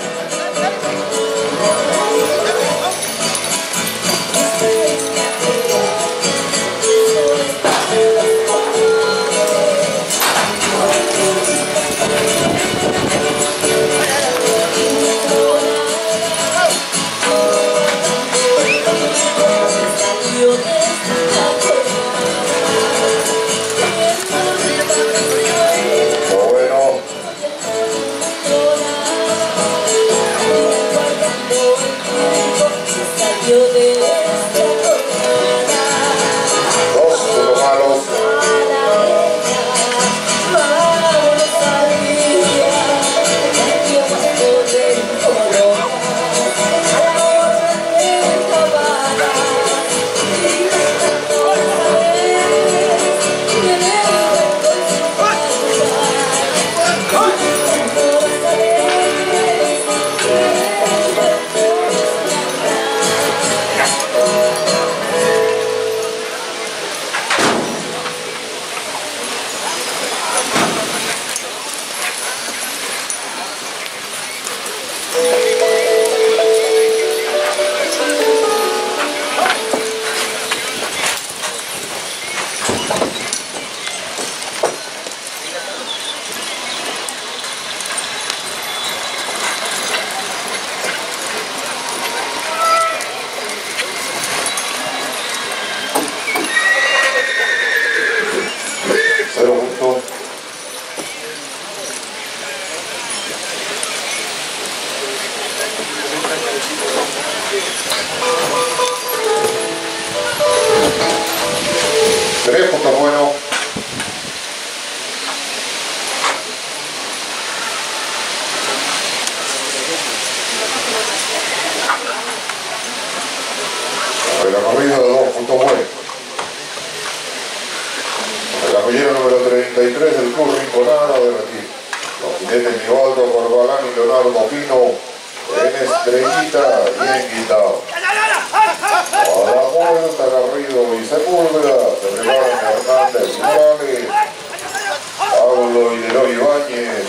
Tres puntos buenos. La corrida de 2 puntos buenos. El arrollero número 33 del Club Rinconada de Retiro. Los jinetes Nivaldo Corbalán y Leonardo Pino en Estrellita y en Quitao. A la vuelta, Garrido y Sepúlveda se preparan Hernández y Morales, Pablo y Leroy Ibáñez.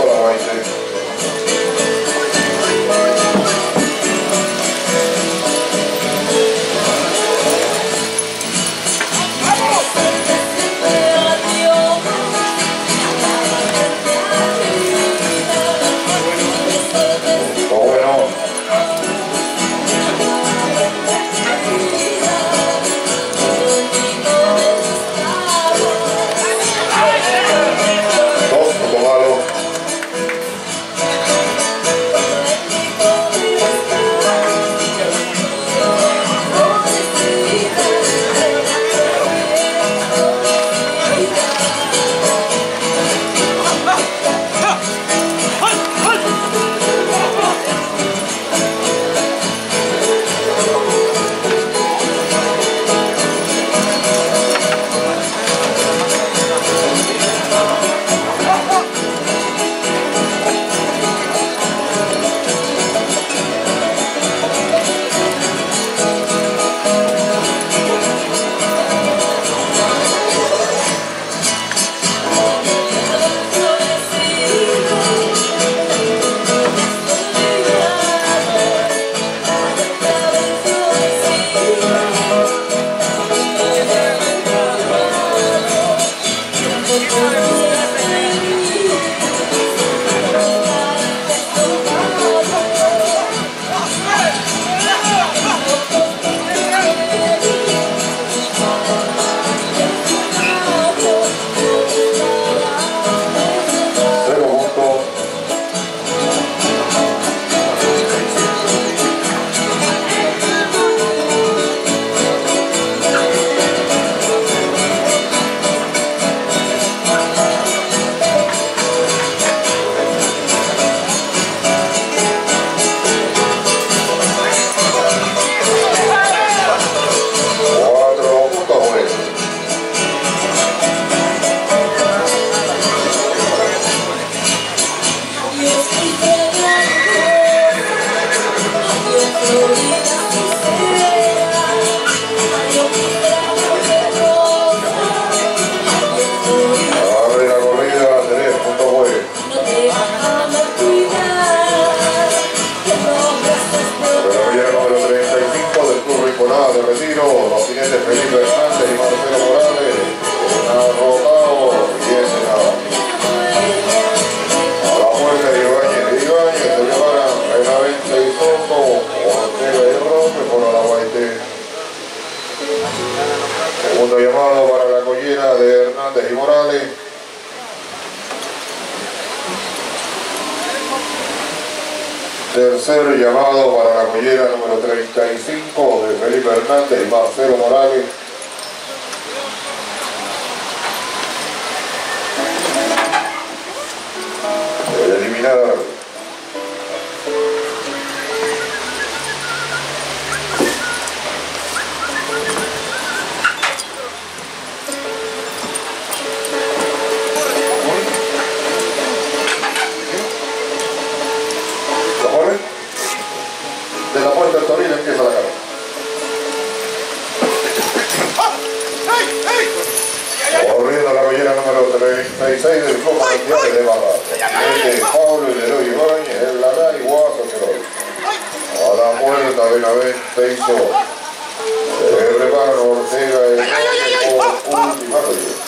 la Guaite. Segundo llamado para la collera de Hernández y Morales. Tercer llamado para la collera número 35 de Felipe Hernández y Marcelo Morales. El eliminar. De la puerta del Toril empieza la carrera. Corriendo la collera número 36 del Club Manantiales de Barra. Pablo y Leroy Ibáñez, El Lara y Guaso Queroy. A la puerta Benavente hizo Reparano Ortega el última collera.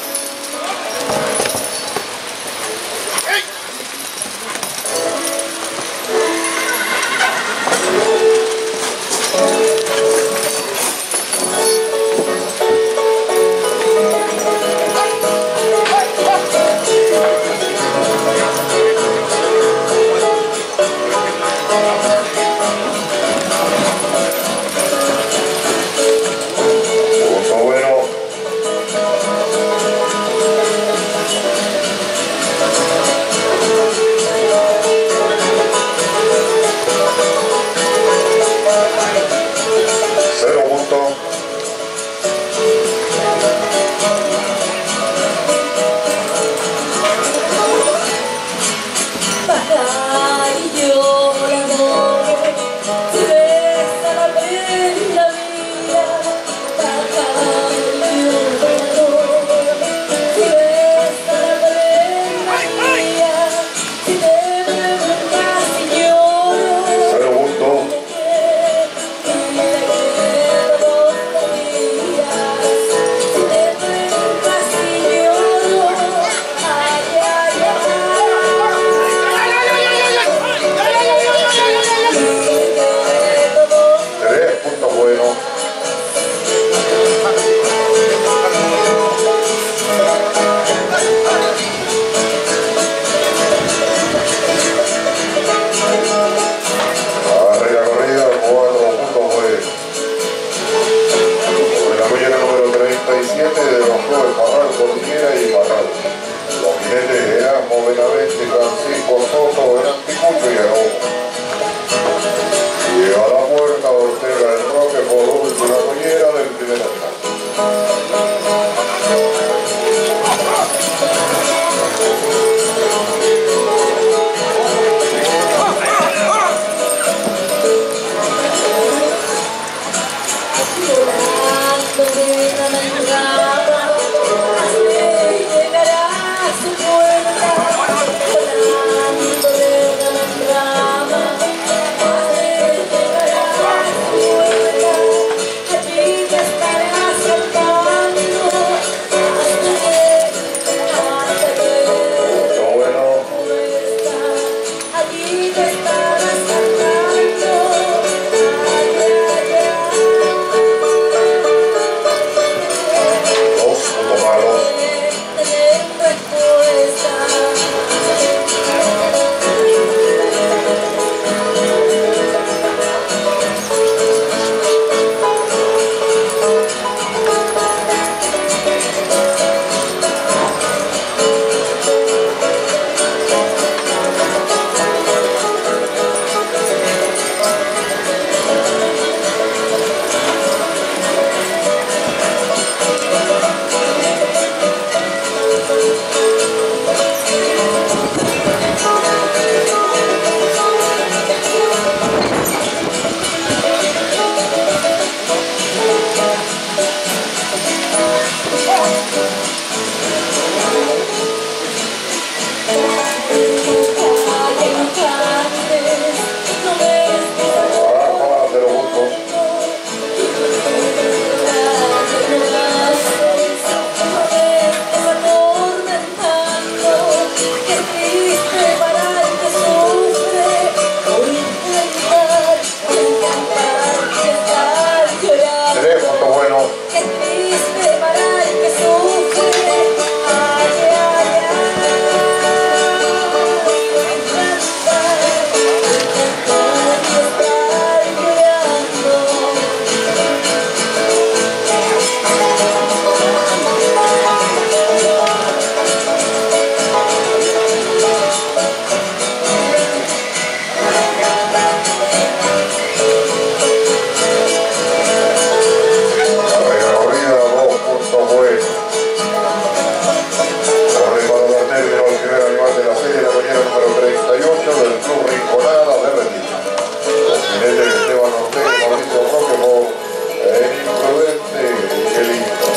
tú estarás cantando. Ay, ay, ay. 2 puntos malos. Tener respuesta. Baja 0 puntos. Tres puntos buenos. Qué triste para el que sufre. Ay, ay, Carrera corrida, 2 puntos buenos. Corre para dar término al primer animal de la serie, la mañana número 38 del Club Rinconada de Retiro. Los jinetes Esteban Ortega y Mauricio Roque por el imprudente Miguelito.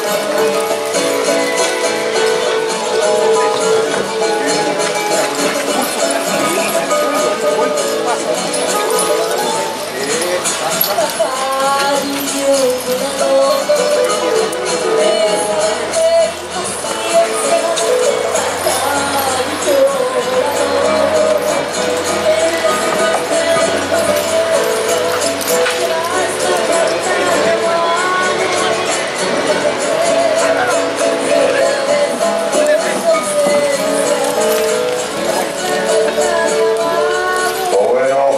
Todo bueno.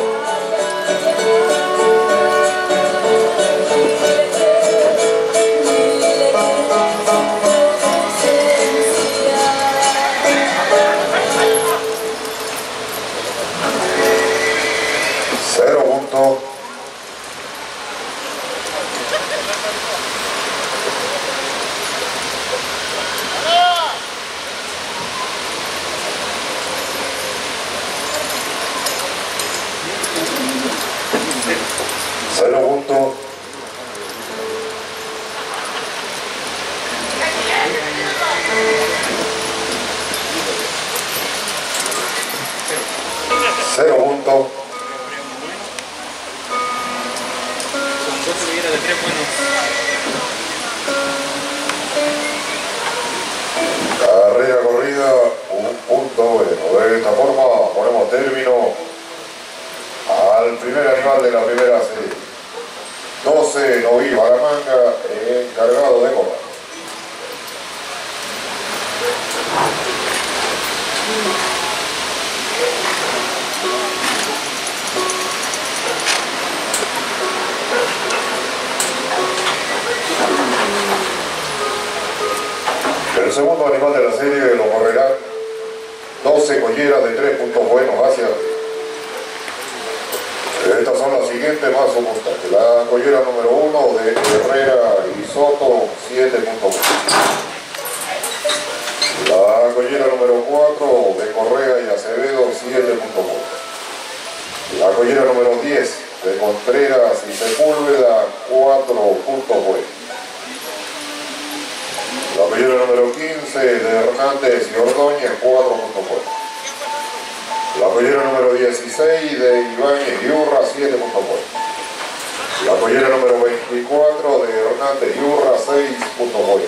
Cero puntos. Cero puntos. Cero puntos. Son 12 que de 3 buenos. Carrera corrida, 1 punto bueno. De esta forma ponemos término al primer animal de la primera serie. 12 Novillo Baramanga, encargado de cobrar. El segundo animal de la serie lo correrán 12 colleras de 3 puntos buenos hacia arriba. Estas son las siguientes más importantes. La collera número 1 de Herrera y Soto, 7 puntos buenos. La collera número 4 de Correa y Acevedo, 7 puntos buenos. La collera número 10 de Contreras y Sepúlveda, 4 puntos buenos. La collera número 15 de Hernández y Ordóñez, 4 puntos buenos. La collera número 16 de Ibáñez y Urra, 7 puntos buenos. La collera número 24 de Hernández y Urra, 6 puntos buenos.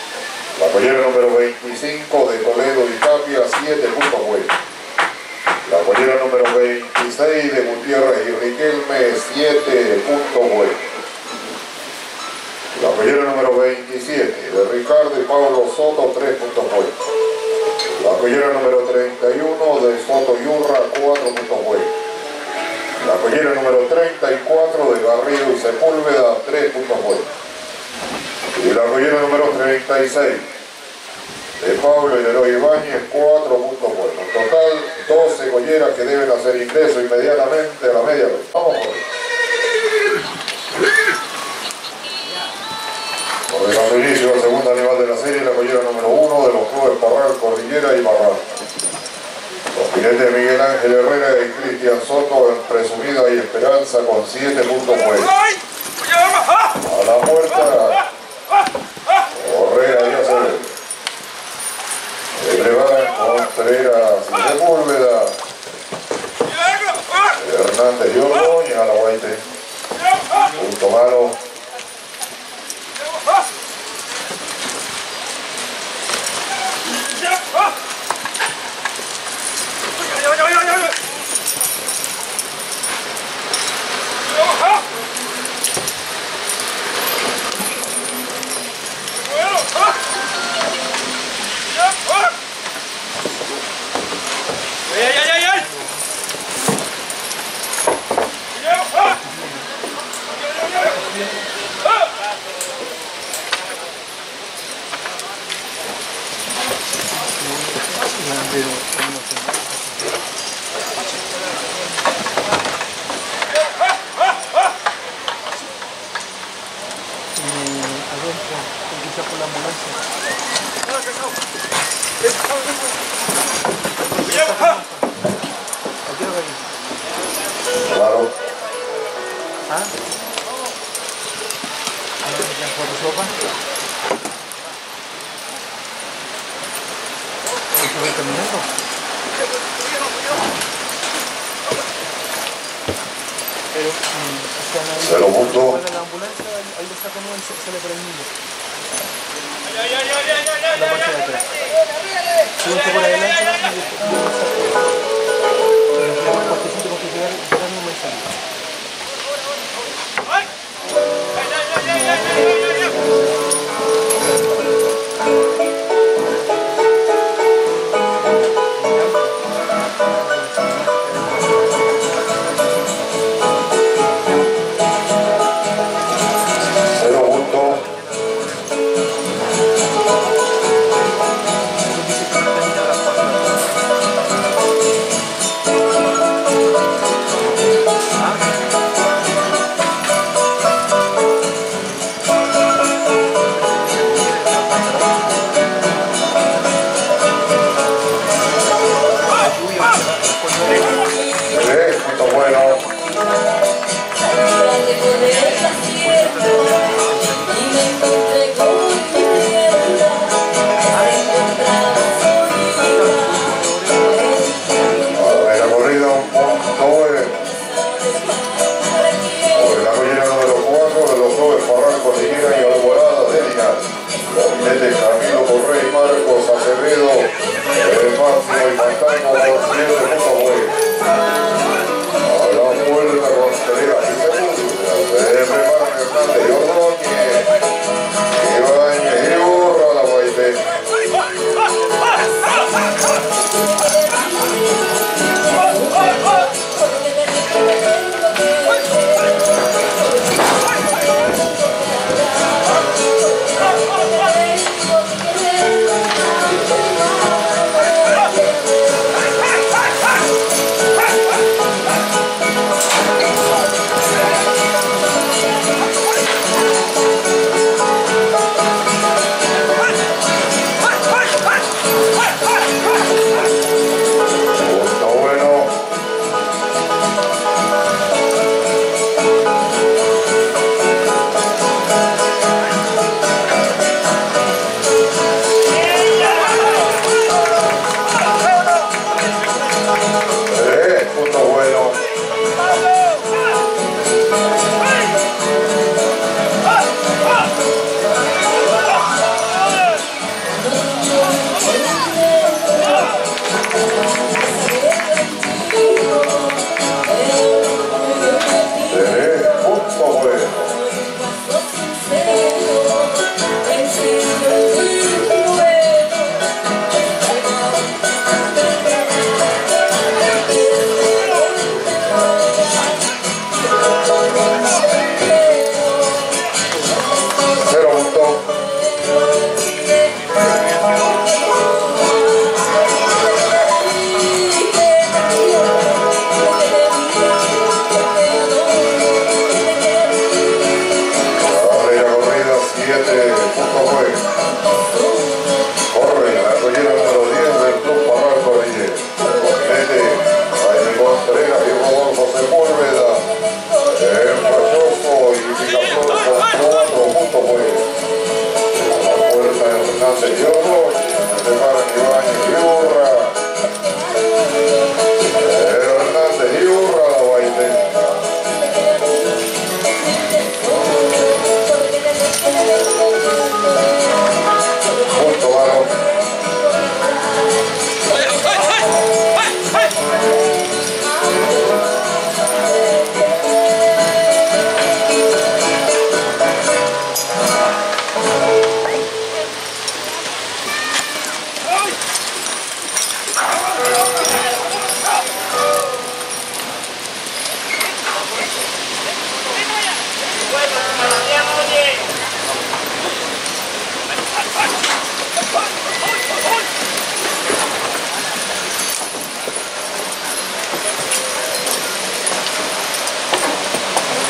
La collera número 25 de Toledo y Tapia, 7 puntos buenos. La collera número 26 de Gutiérrez y Riquelme, 7 puntos buenos. La collera número 27 de Ricardo y Pablo Soto, 3 puntos buenos. La collera número 31 de Soto y Urra, 4 puntos buenos. La collera número 34 de Garrido y Sepúlveda, 3 puntos buenos. Y la collera número 36 de Pablo y Leroy Ibáñez, 4 puntos buenos. En total, 12 colleras que deben hacer ingreso inmediatamente a la media vez. Vamos con ello. Ordenando inicio del segundo animal de la serie, la collera número 1 de los clubes Parral, Cordillera y Barral. Los jinetes Miguel Ángel Herrera y Cristian Soto en Presumida y Esperanza con 7 puntos buenos. A la puerta, Correa y Acevedo. Elevan Contreras y Sepúlveda. Hernández y Ordóñez a la Guaite. Punto malo. Claro. ¿Ah? ¿Fotosopa? ¿Eso va caminando? Cero punto. La ambulancia, ahí lo sacan uno y sale por el mismo. La parte de atrás. Sube un poco la adelante y después más cuartecito porque llegar mismo y salir.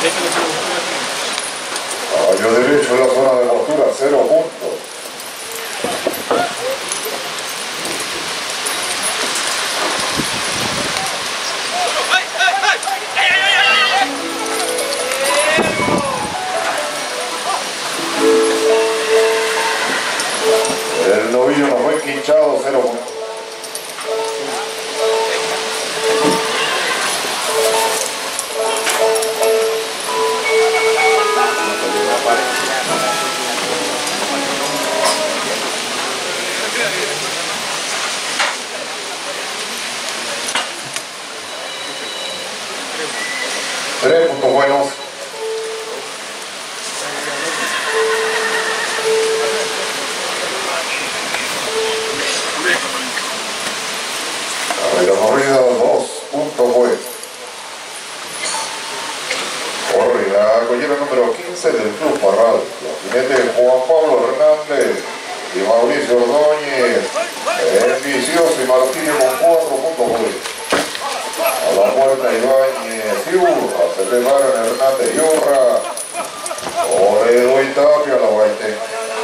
Caballo derecho en la zona de postura, 0 puntos. El novillo no fue quinchado, 0 puntos. Tres puntos buenos. Corrida 2 puntos buenos. Corrida collera número 15 del Club Parral. Los jinetes Juan Pablo Hernández y Mauricio Ordóñez, Vicioso y Martínez con 4 puntos buenos. A la puerta Ibáñez Ciur, se preparan Hernández y Orra, Toledo y Tapia, la Guaite.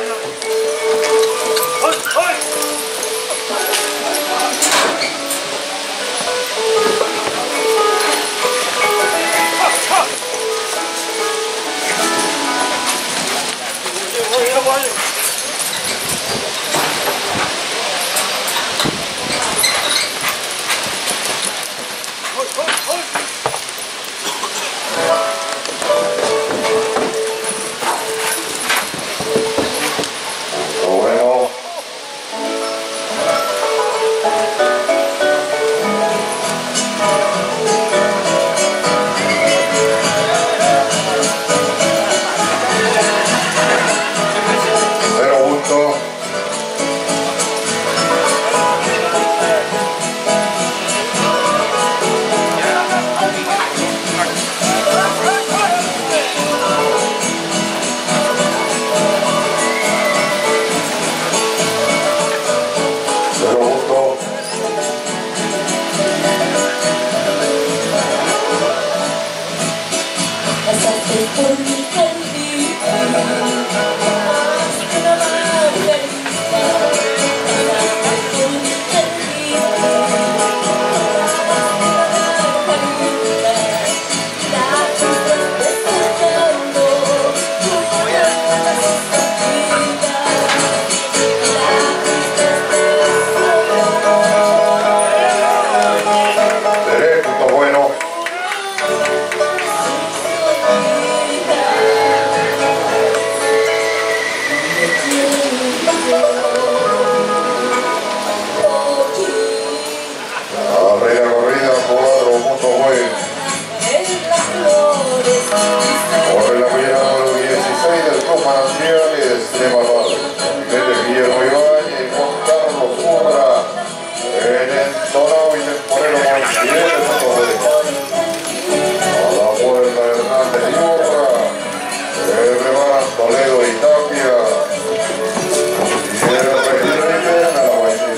Toledo y Tapia. Y el presidente a la Guaite.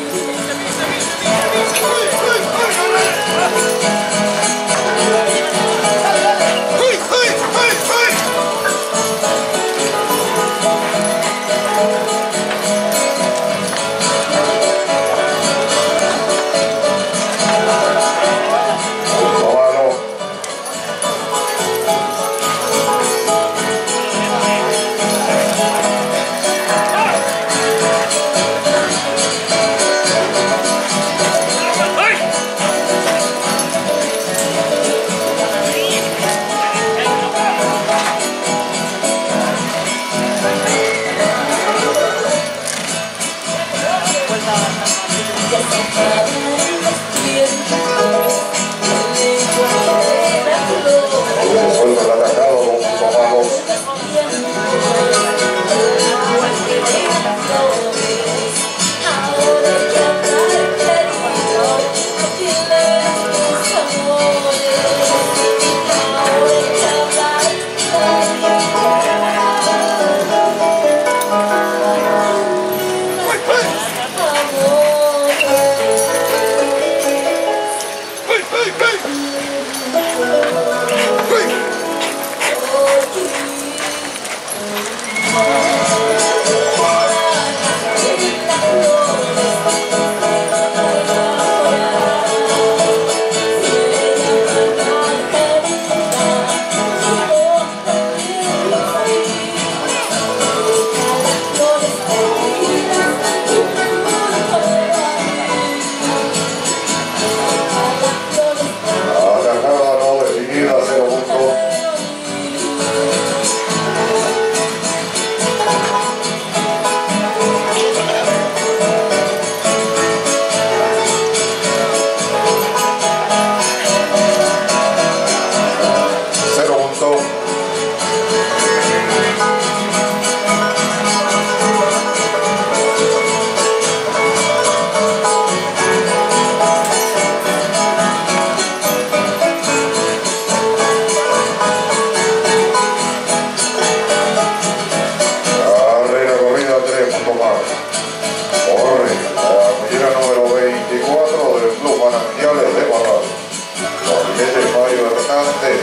Resuelto el atacado con Tomagos.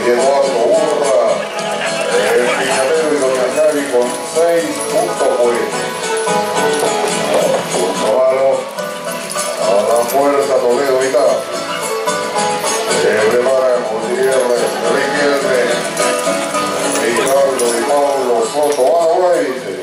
y Eduardo Urra. El Piñatero y Doña Cari con 6 puntos buenos. Punto malo. A la puerta Toledo y Tapia. Se prepara Gutiérrez, Riquelme, Ricardo y Pablo Soto Aguaite.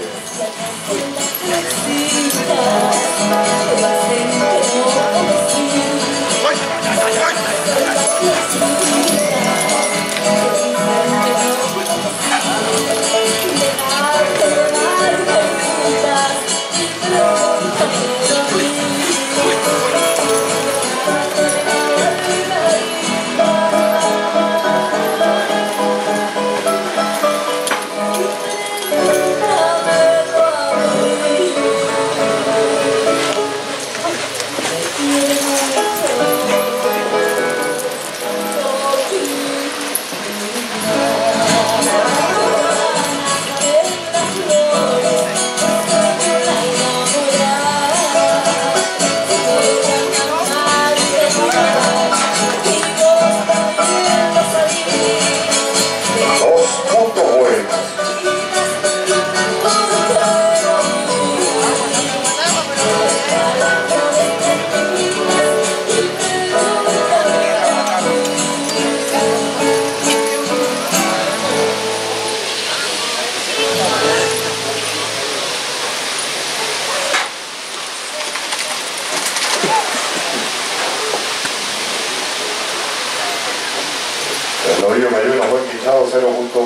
El Ovillo Mayuno fue pinchado 0 puntos.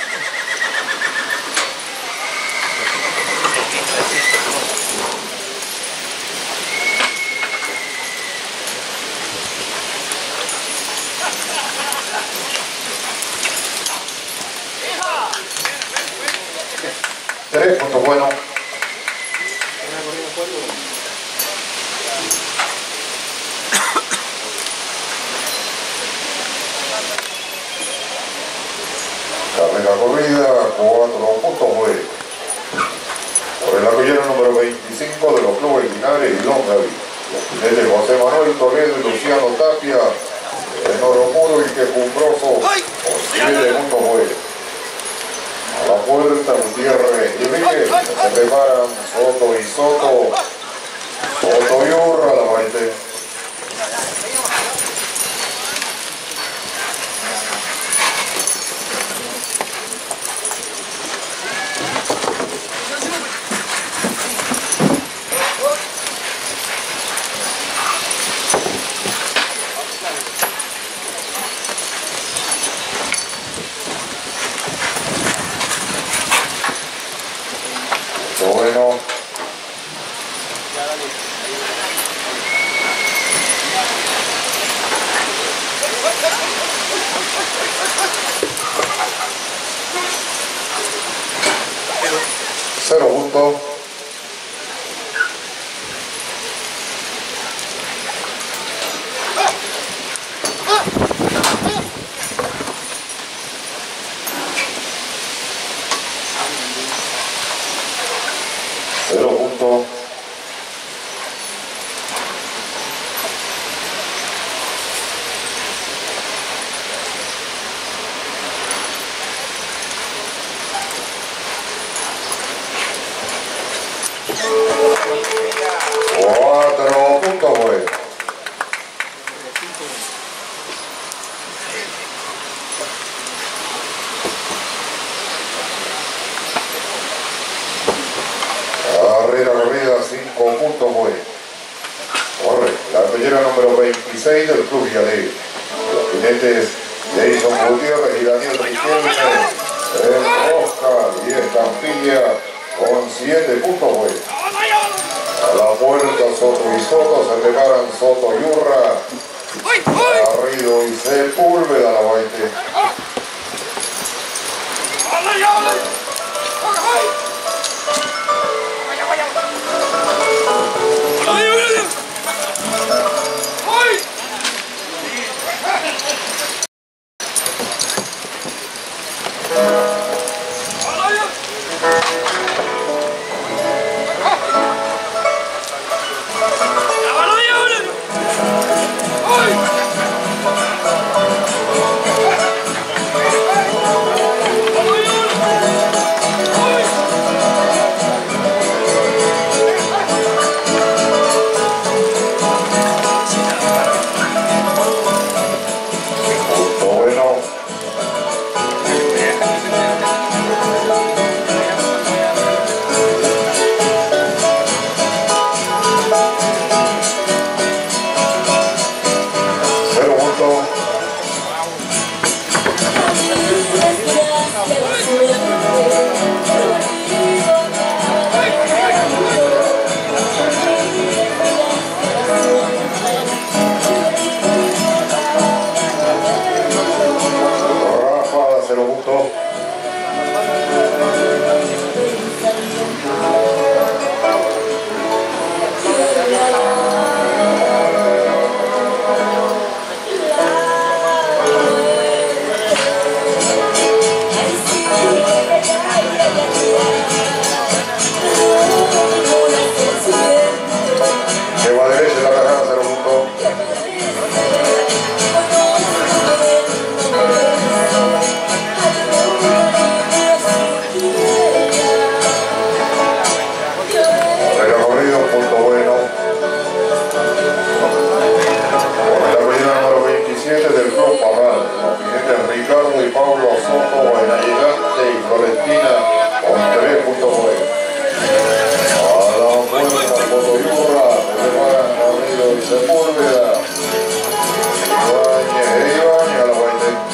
Tres puntos buenos. Carrera corrida, 4 puntos buenos. Por el arroyero número 25 de los clubes Linares y Longaví. Los jinetes José Manuel Toledo y Luciano Tapia, en oro puro y quejumbroso, con 7 puntos buenos. A la puerta Gutiérrez y Miguel, se preparan Soto y Soto. Soto y Urra, la baite. Bueno. Cero puntos. Corrida, 5 puntos buenos. Corre, la artillera número 26 del Club Villaley. Los jinetes Jason Gutiérrez y Daniel Riquelme en Oscar y Estampilla con 7 puntos buenos. A la puerta Soto y Soto, se preparan Soto y Urra. Garrido y Sepúlveda, la baite. del Club Parral. Los jinetes Ricardo y Pablo Soto en adelante y Florentina con 3 puntos por él. A la puerta Fotoyurra, se pagan Garrido y Sepúlveda. Ibáñez a la 20.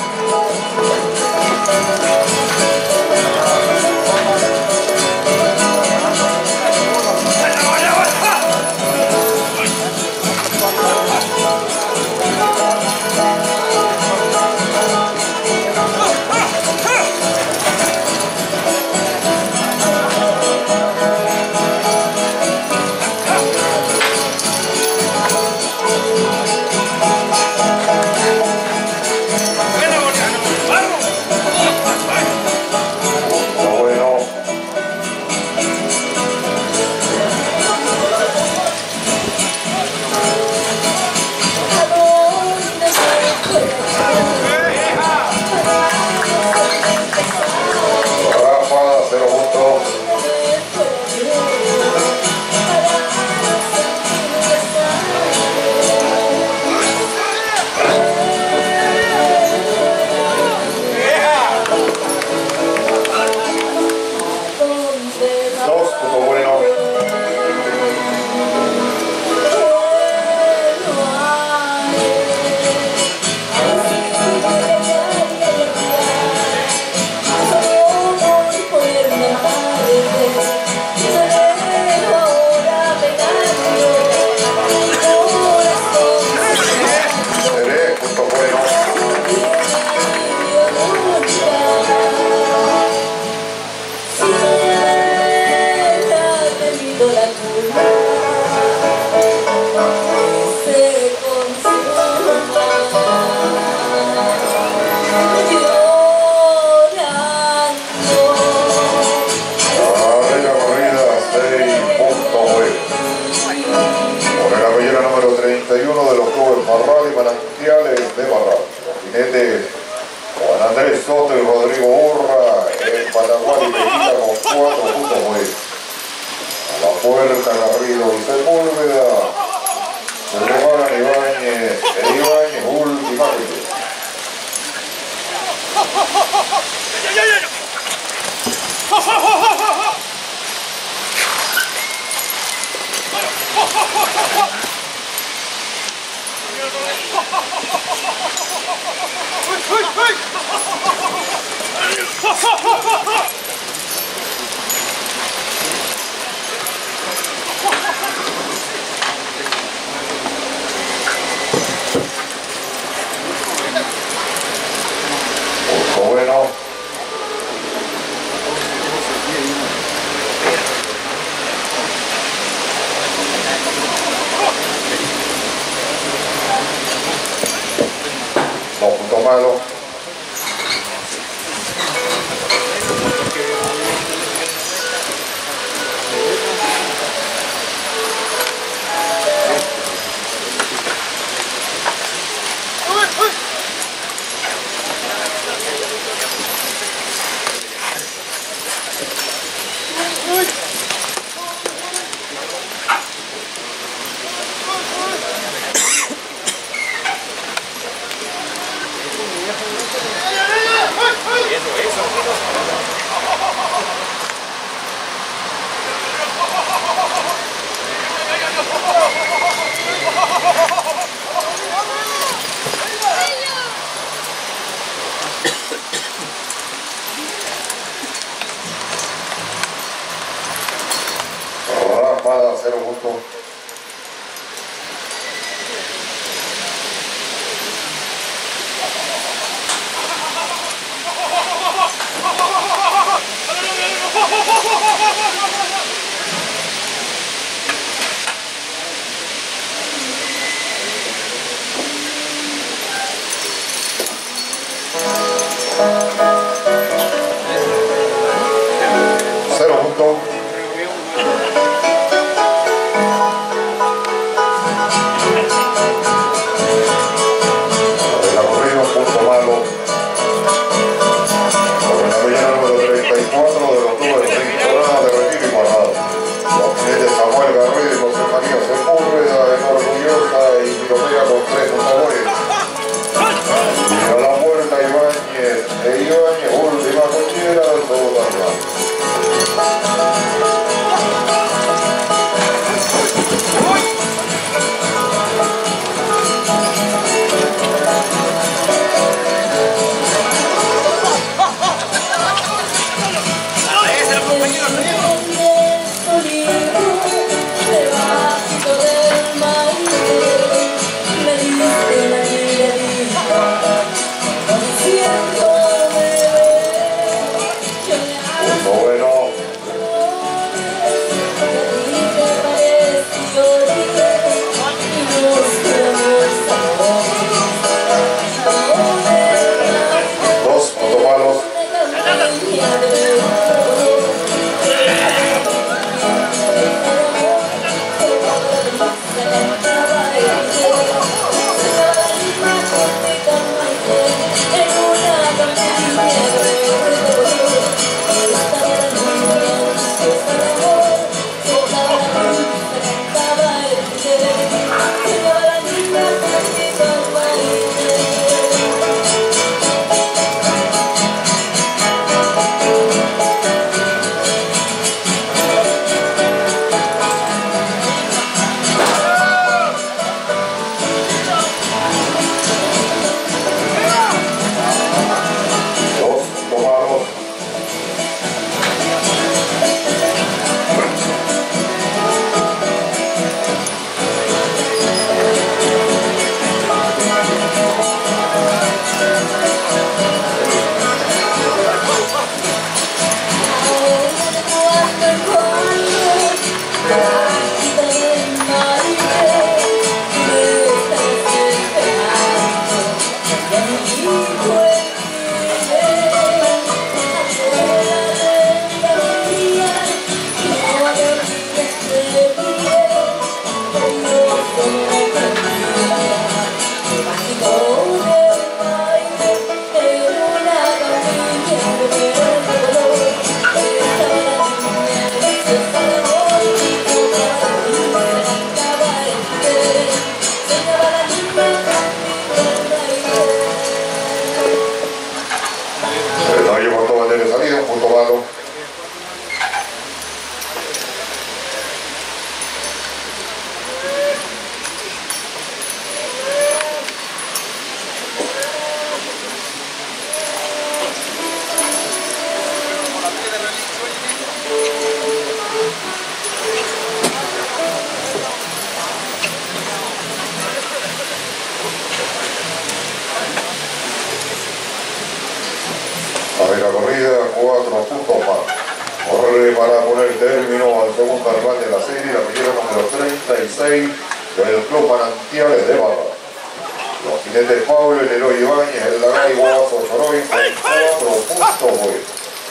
Carrera corrida, 4 puntos más. Corre para poner término al segundo rival de la serie, la pellera número 36 del Club Manantiales de Barra. Los jinetes Pablo, el Eloy Ibáñez, el Lagay, Guaso, Choroy, 4 puntos buenos.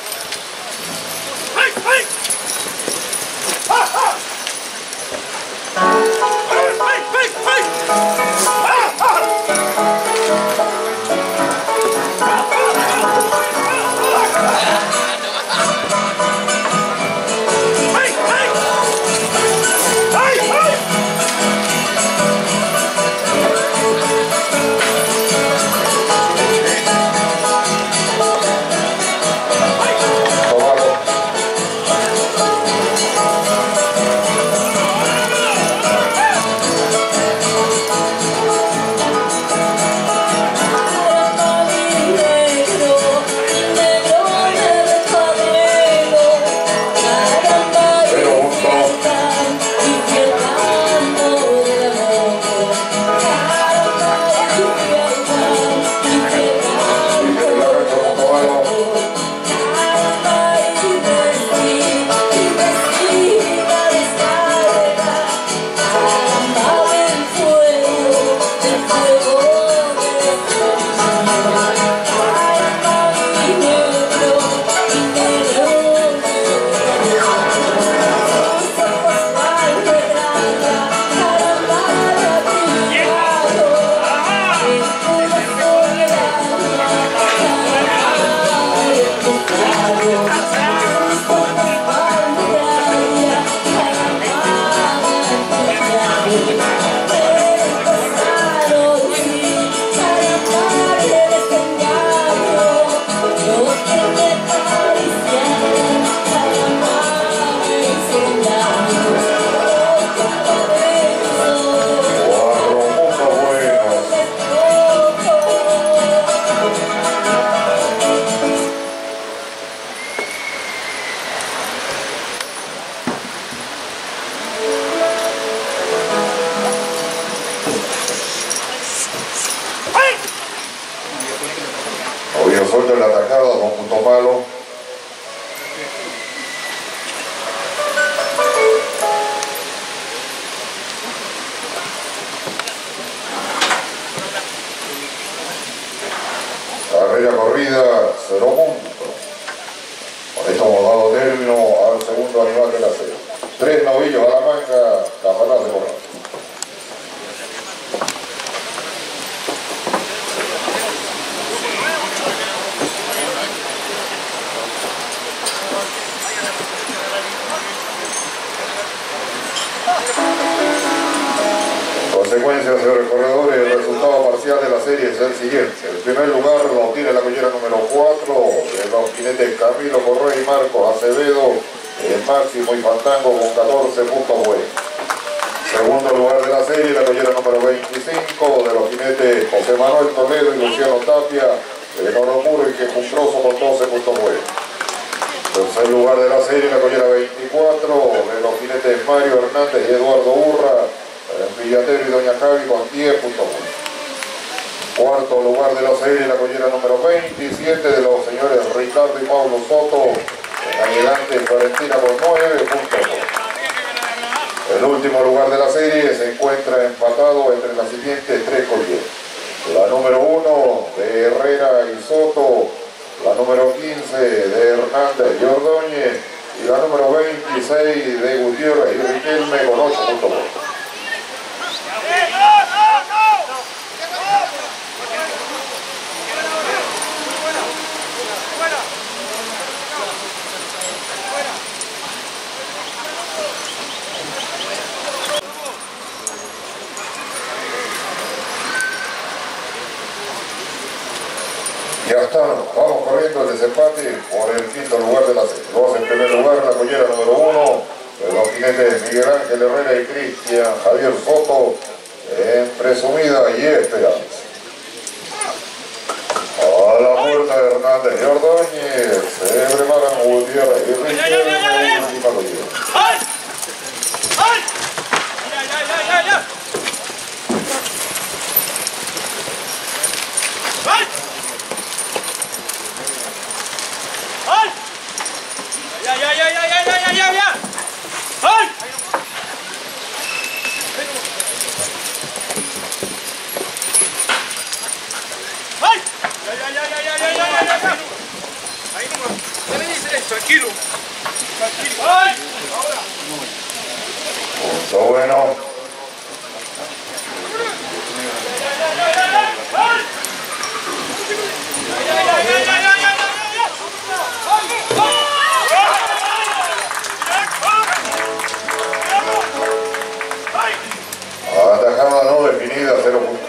Suelta la atacada, 2 puntos malos. Carrera corrida, 0 puntos. Con esto hemos dado término al segundo animal de la serie. 3 novillos a la manga, Capataz de Corral. Consecuencias, señores corredores, el resultado parcial de la serie es el siguiente. El primer lugar lo obtiene la collera número 4 de los jinetes Camilo Correa y Marcos Acevedo, Máximo y Fantango con 14 puntos buenos. Segundo lugar de la serie, la collera número 25 de los jinetes José Manuel Toledo y Luciano Tapia, Noromuro y Quejumbroso con 12 puntos buenos. Tercer lugar de la serie, la collera 24 de los jinetes Mario Hernández y Eduardo Urra, Villatero y Doña Javi con 10 puntos. Cuarto lugar de la serie, la collera número 27 de los señores Ricardo y Pablo Soto, adelante Florentina con 9 puntos. El último lugar de la serie se encuentra empatado entre las siguientes 3 colleras. La número 1 de Herrera y Soto, la número 15 de Hernández y Ordóñez y la número 26 de Gutiérrez y Riquelme con 8 puntos. Ya está, vamos corriendo el desempate por el quinto lugar de la serie. Luego en primer lugar la collera número 1 de los jinetes Miguel Ángel Herrera y Cristian Javier Soto en Presumida y Esperanza. A la puerta de Hernández y Ordóñez se preparan Gutiérrez y Riquelme en la última collera. Ahí nomás. ¿Qué le dice eso? Tranquilo. Tranquilo. ¡Ay! Ahora. Punto bueno. Atajada no definida, 0 puntos.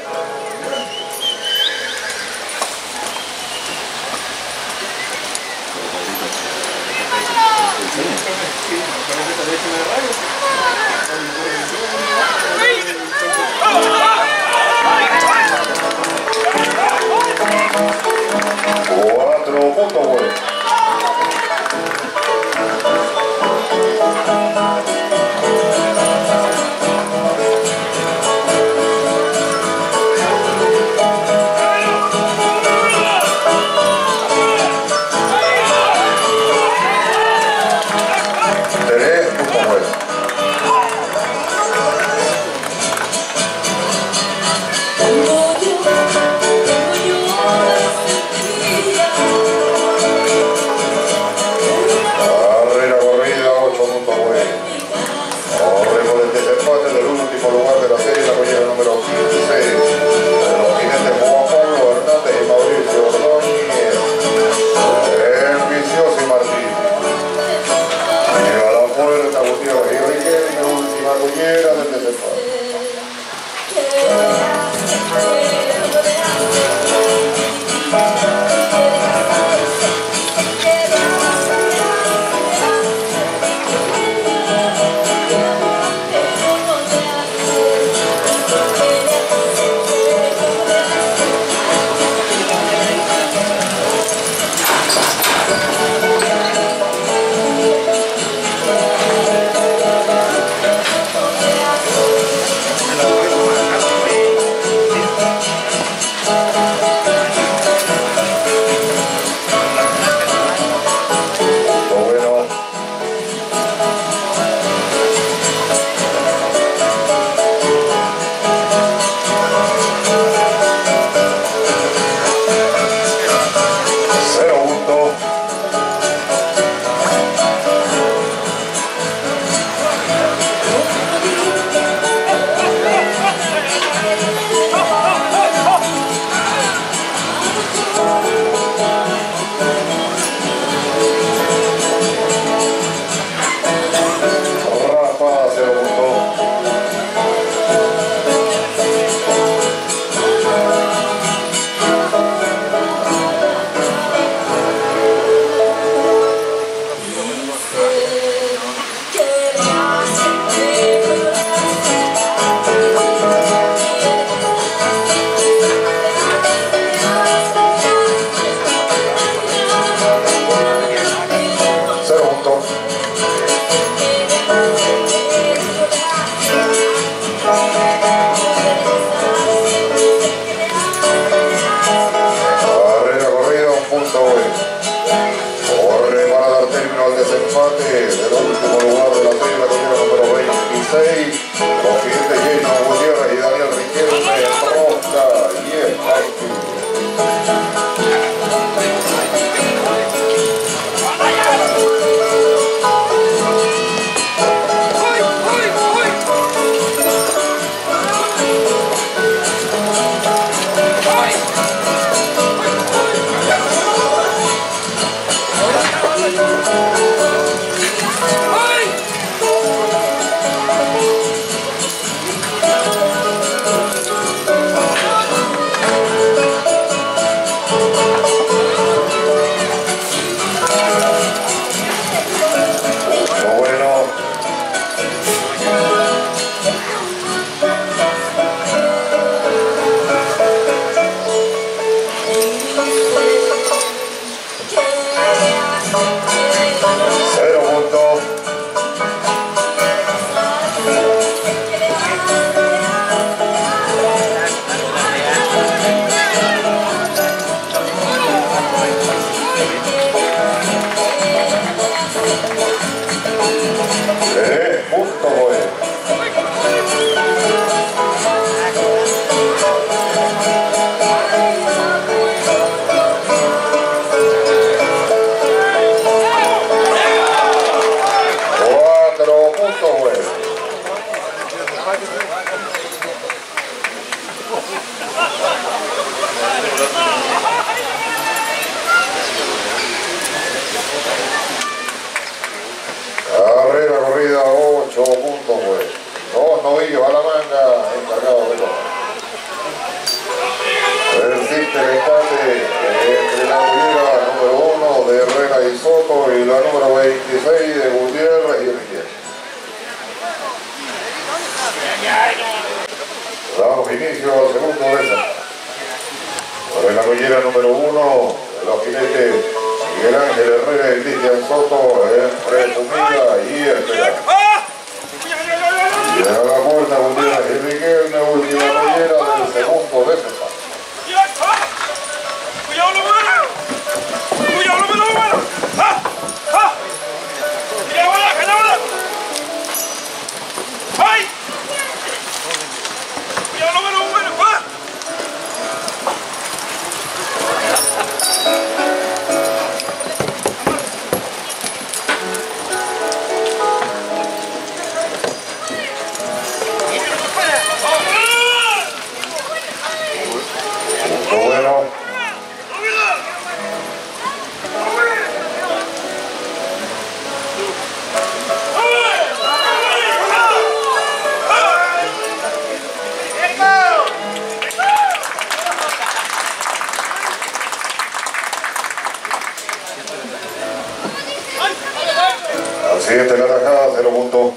26 de Gutiérrez y Riquelme. Damos inicio al segundo de esa. Por la collera número 1 de los jinetes Miguel Ángel Herrera y Cristian Soto entre Fumiga y Esperanza. Y a la puerta Gutiérrez y Riquelme, última collera del segundo de esa. ¡Cuidado, lo bueno! ¡Cuidado, lo bueno! ¡Ah! ¡Ah! ¡Mira, bola, que la bola! ¡Ay! ¡Cuidado, lo bueno! ¡Ah! Bueno. Al siguiente la tajada, 0 puntos.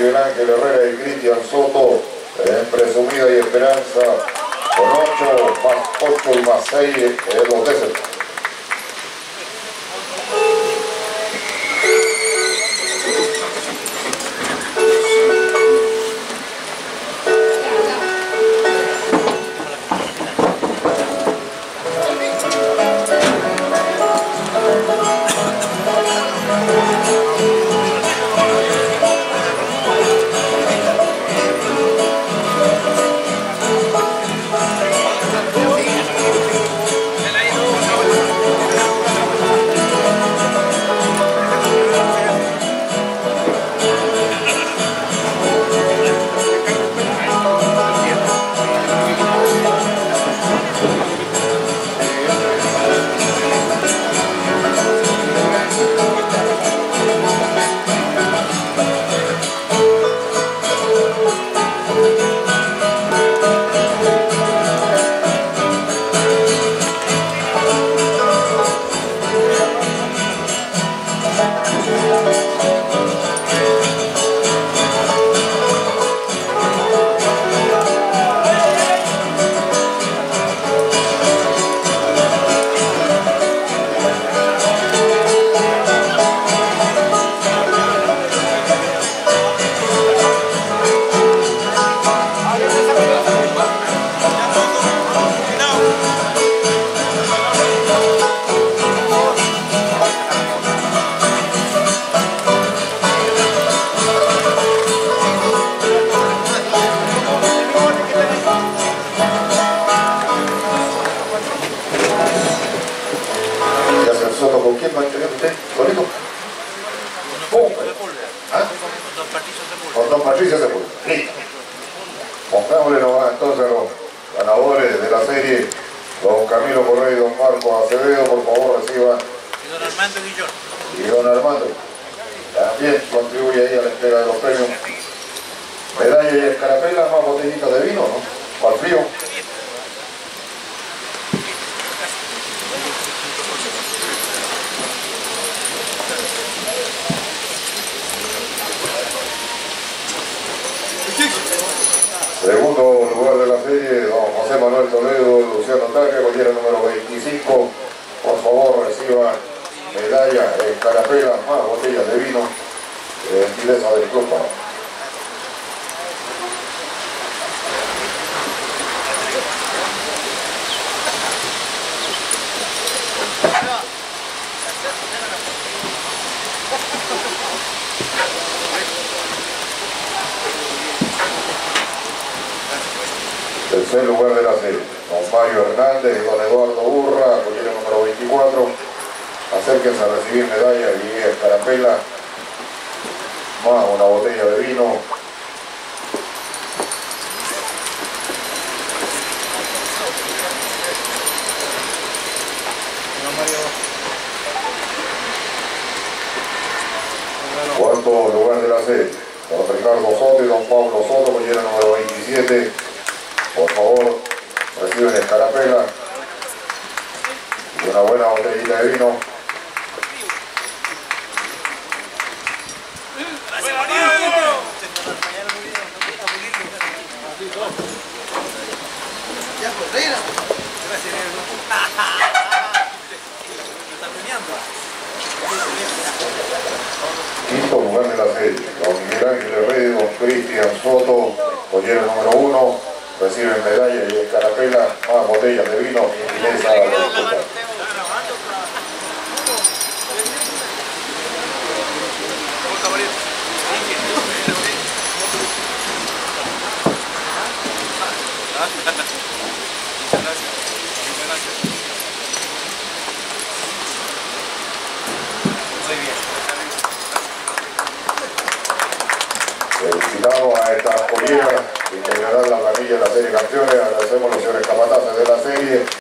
Miguel Ángel Herrera y Cristian Soto en Presumida y Esperanza con 8 más 8 y más 6 los décimos. ¿Con quién va a entregar usted? ¿Solito? ¿Cómo? ¿Ah? Con don Patricio Sepúlveda. Listo. Pongámosle nomás entonces a los ganadores de la serie, don Camilo Correa y don Marco Acevedo, por favor reciban. Y don Armando Guillón. Y don Armando también contribuye ahí a la entrega de los premios. Medalla y escarapela, más botellitas de vino, ¿no? Para el frío. Segundo lugar de la serie, don José Manuel Toledo, Luciano Tagle, collera número 25. Por favor, reciba medalla, escarapela, más botellas de vino, gentileza del club. Tercer lugar de la serie, don Mario Hernández y don Eduardo Urra, collera número 24. Acérquense a recibir medalla y escarapela, más una botella de vino. Cuarto lugar de la serie, don Ricardo Soto y don Pablo Soto, collera número 27. Por favor, reciben escarapela y una buena botellita de vino. Quinto lugar de la serie, don Miguel Ángel Herrera y don Cristian Soto, collera número 1. Reciben medalla y escarapela, más botellas de vino, gentileza de disfrutar. Felicitamos a estas polleras que integrarán la planilla de la serie campeones. Agradecemos a los señores capataces de la serie.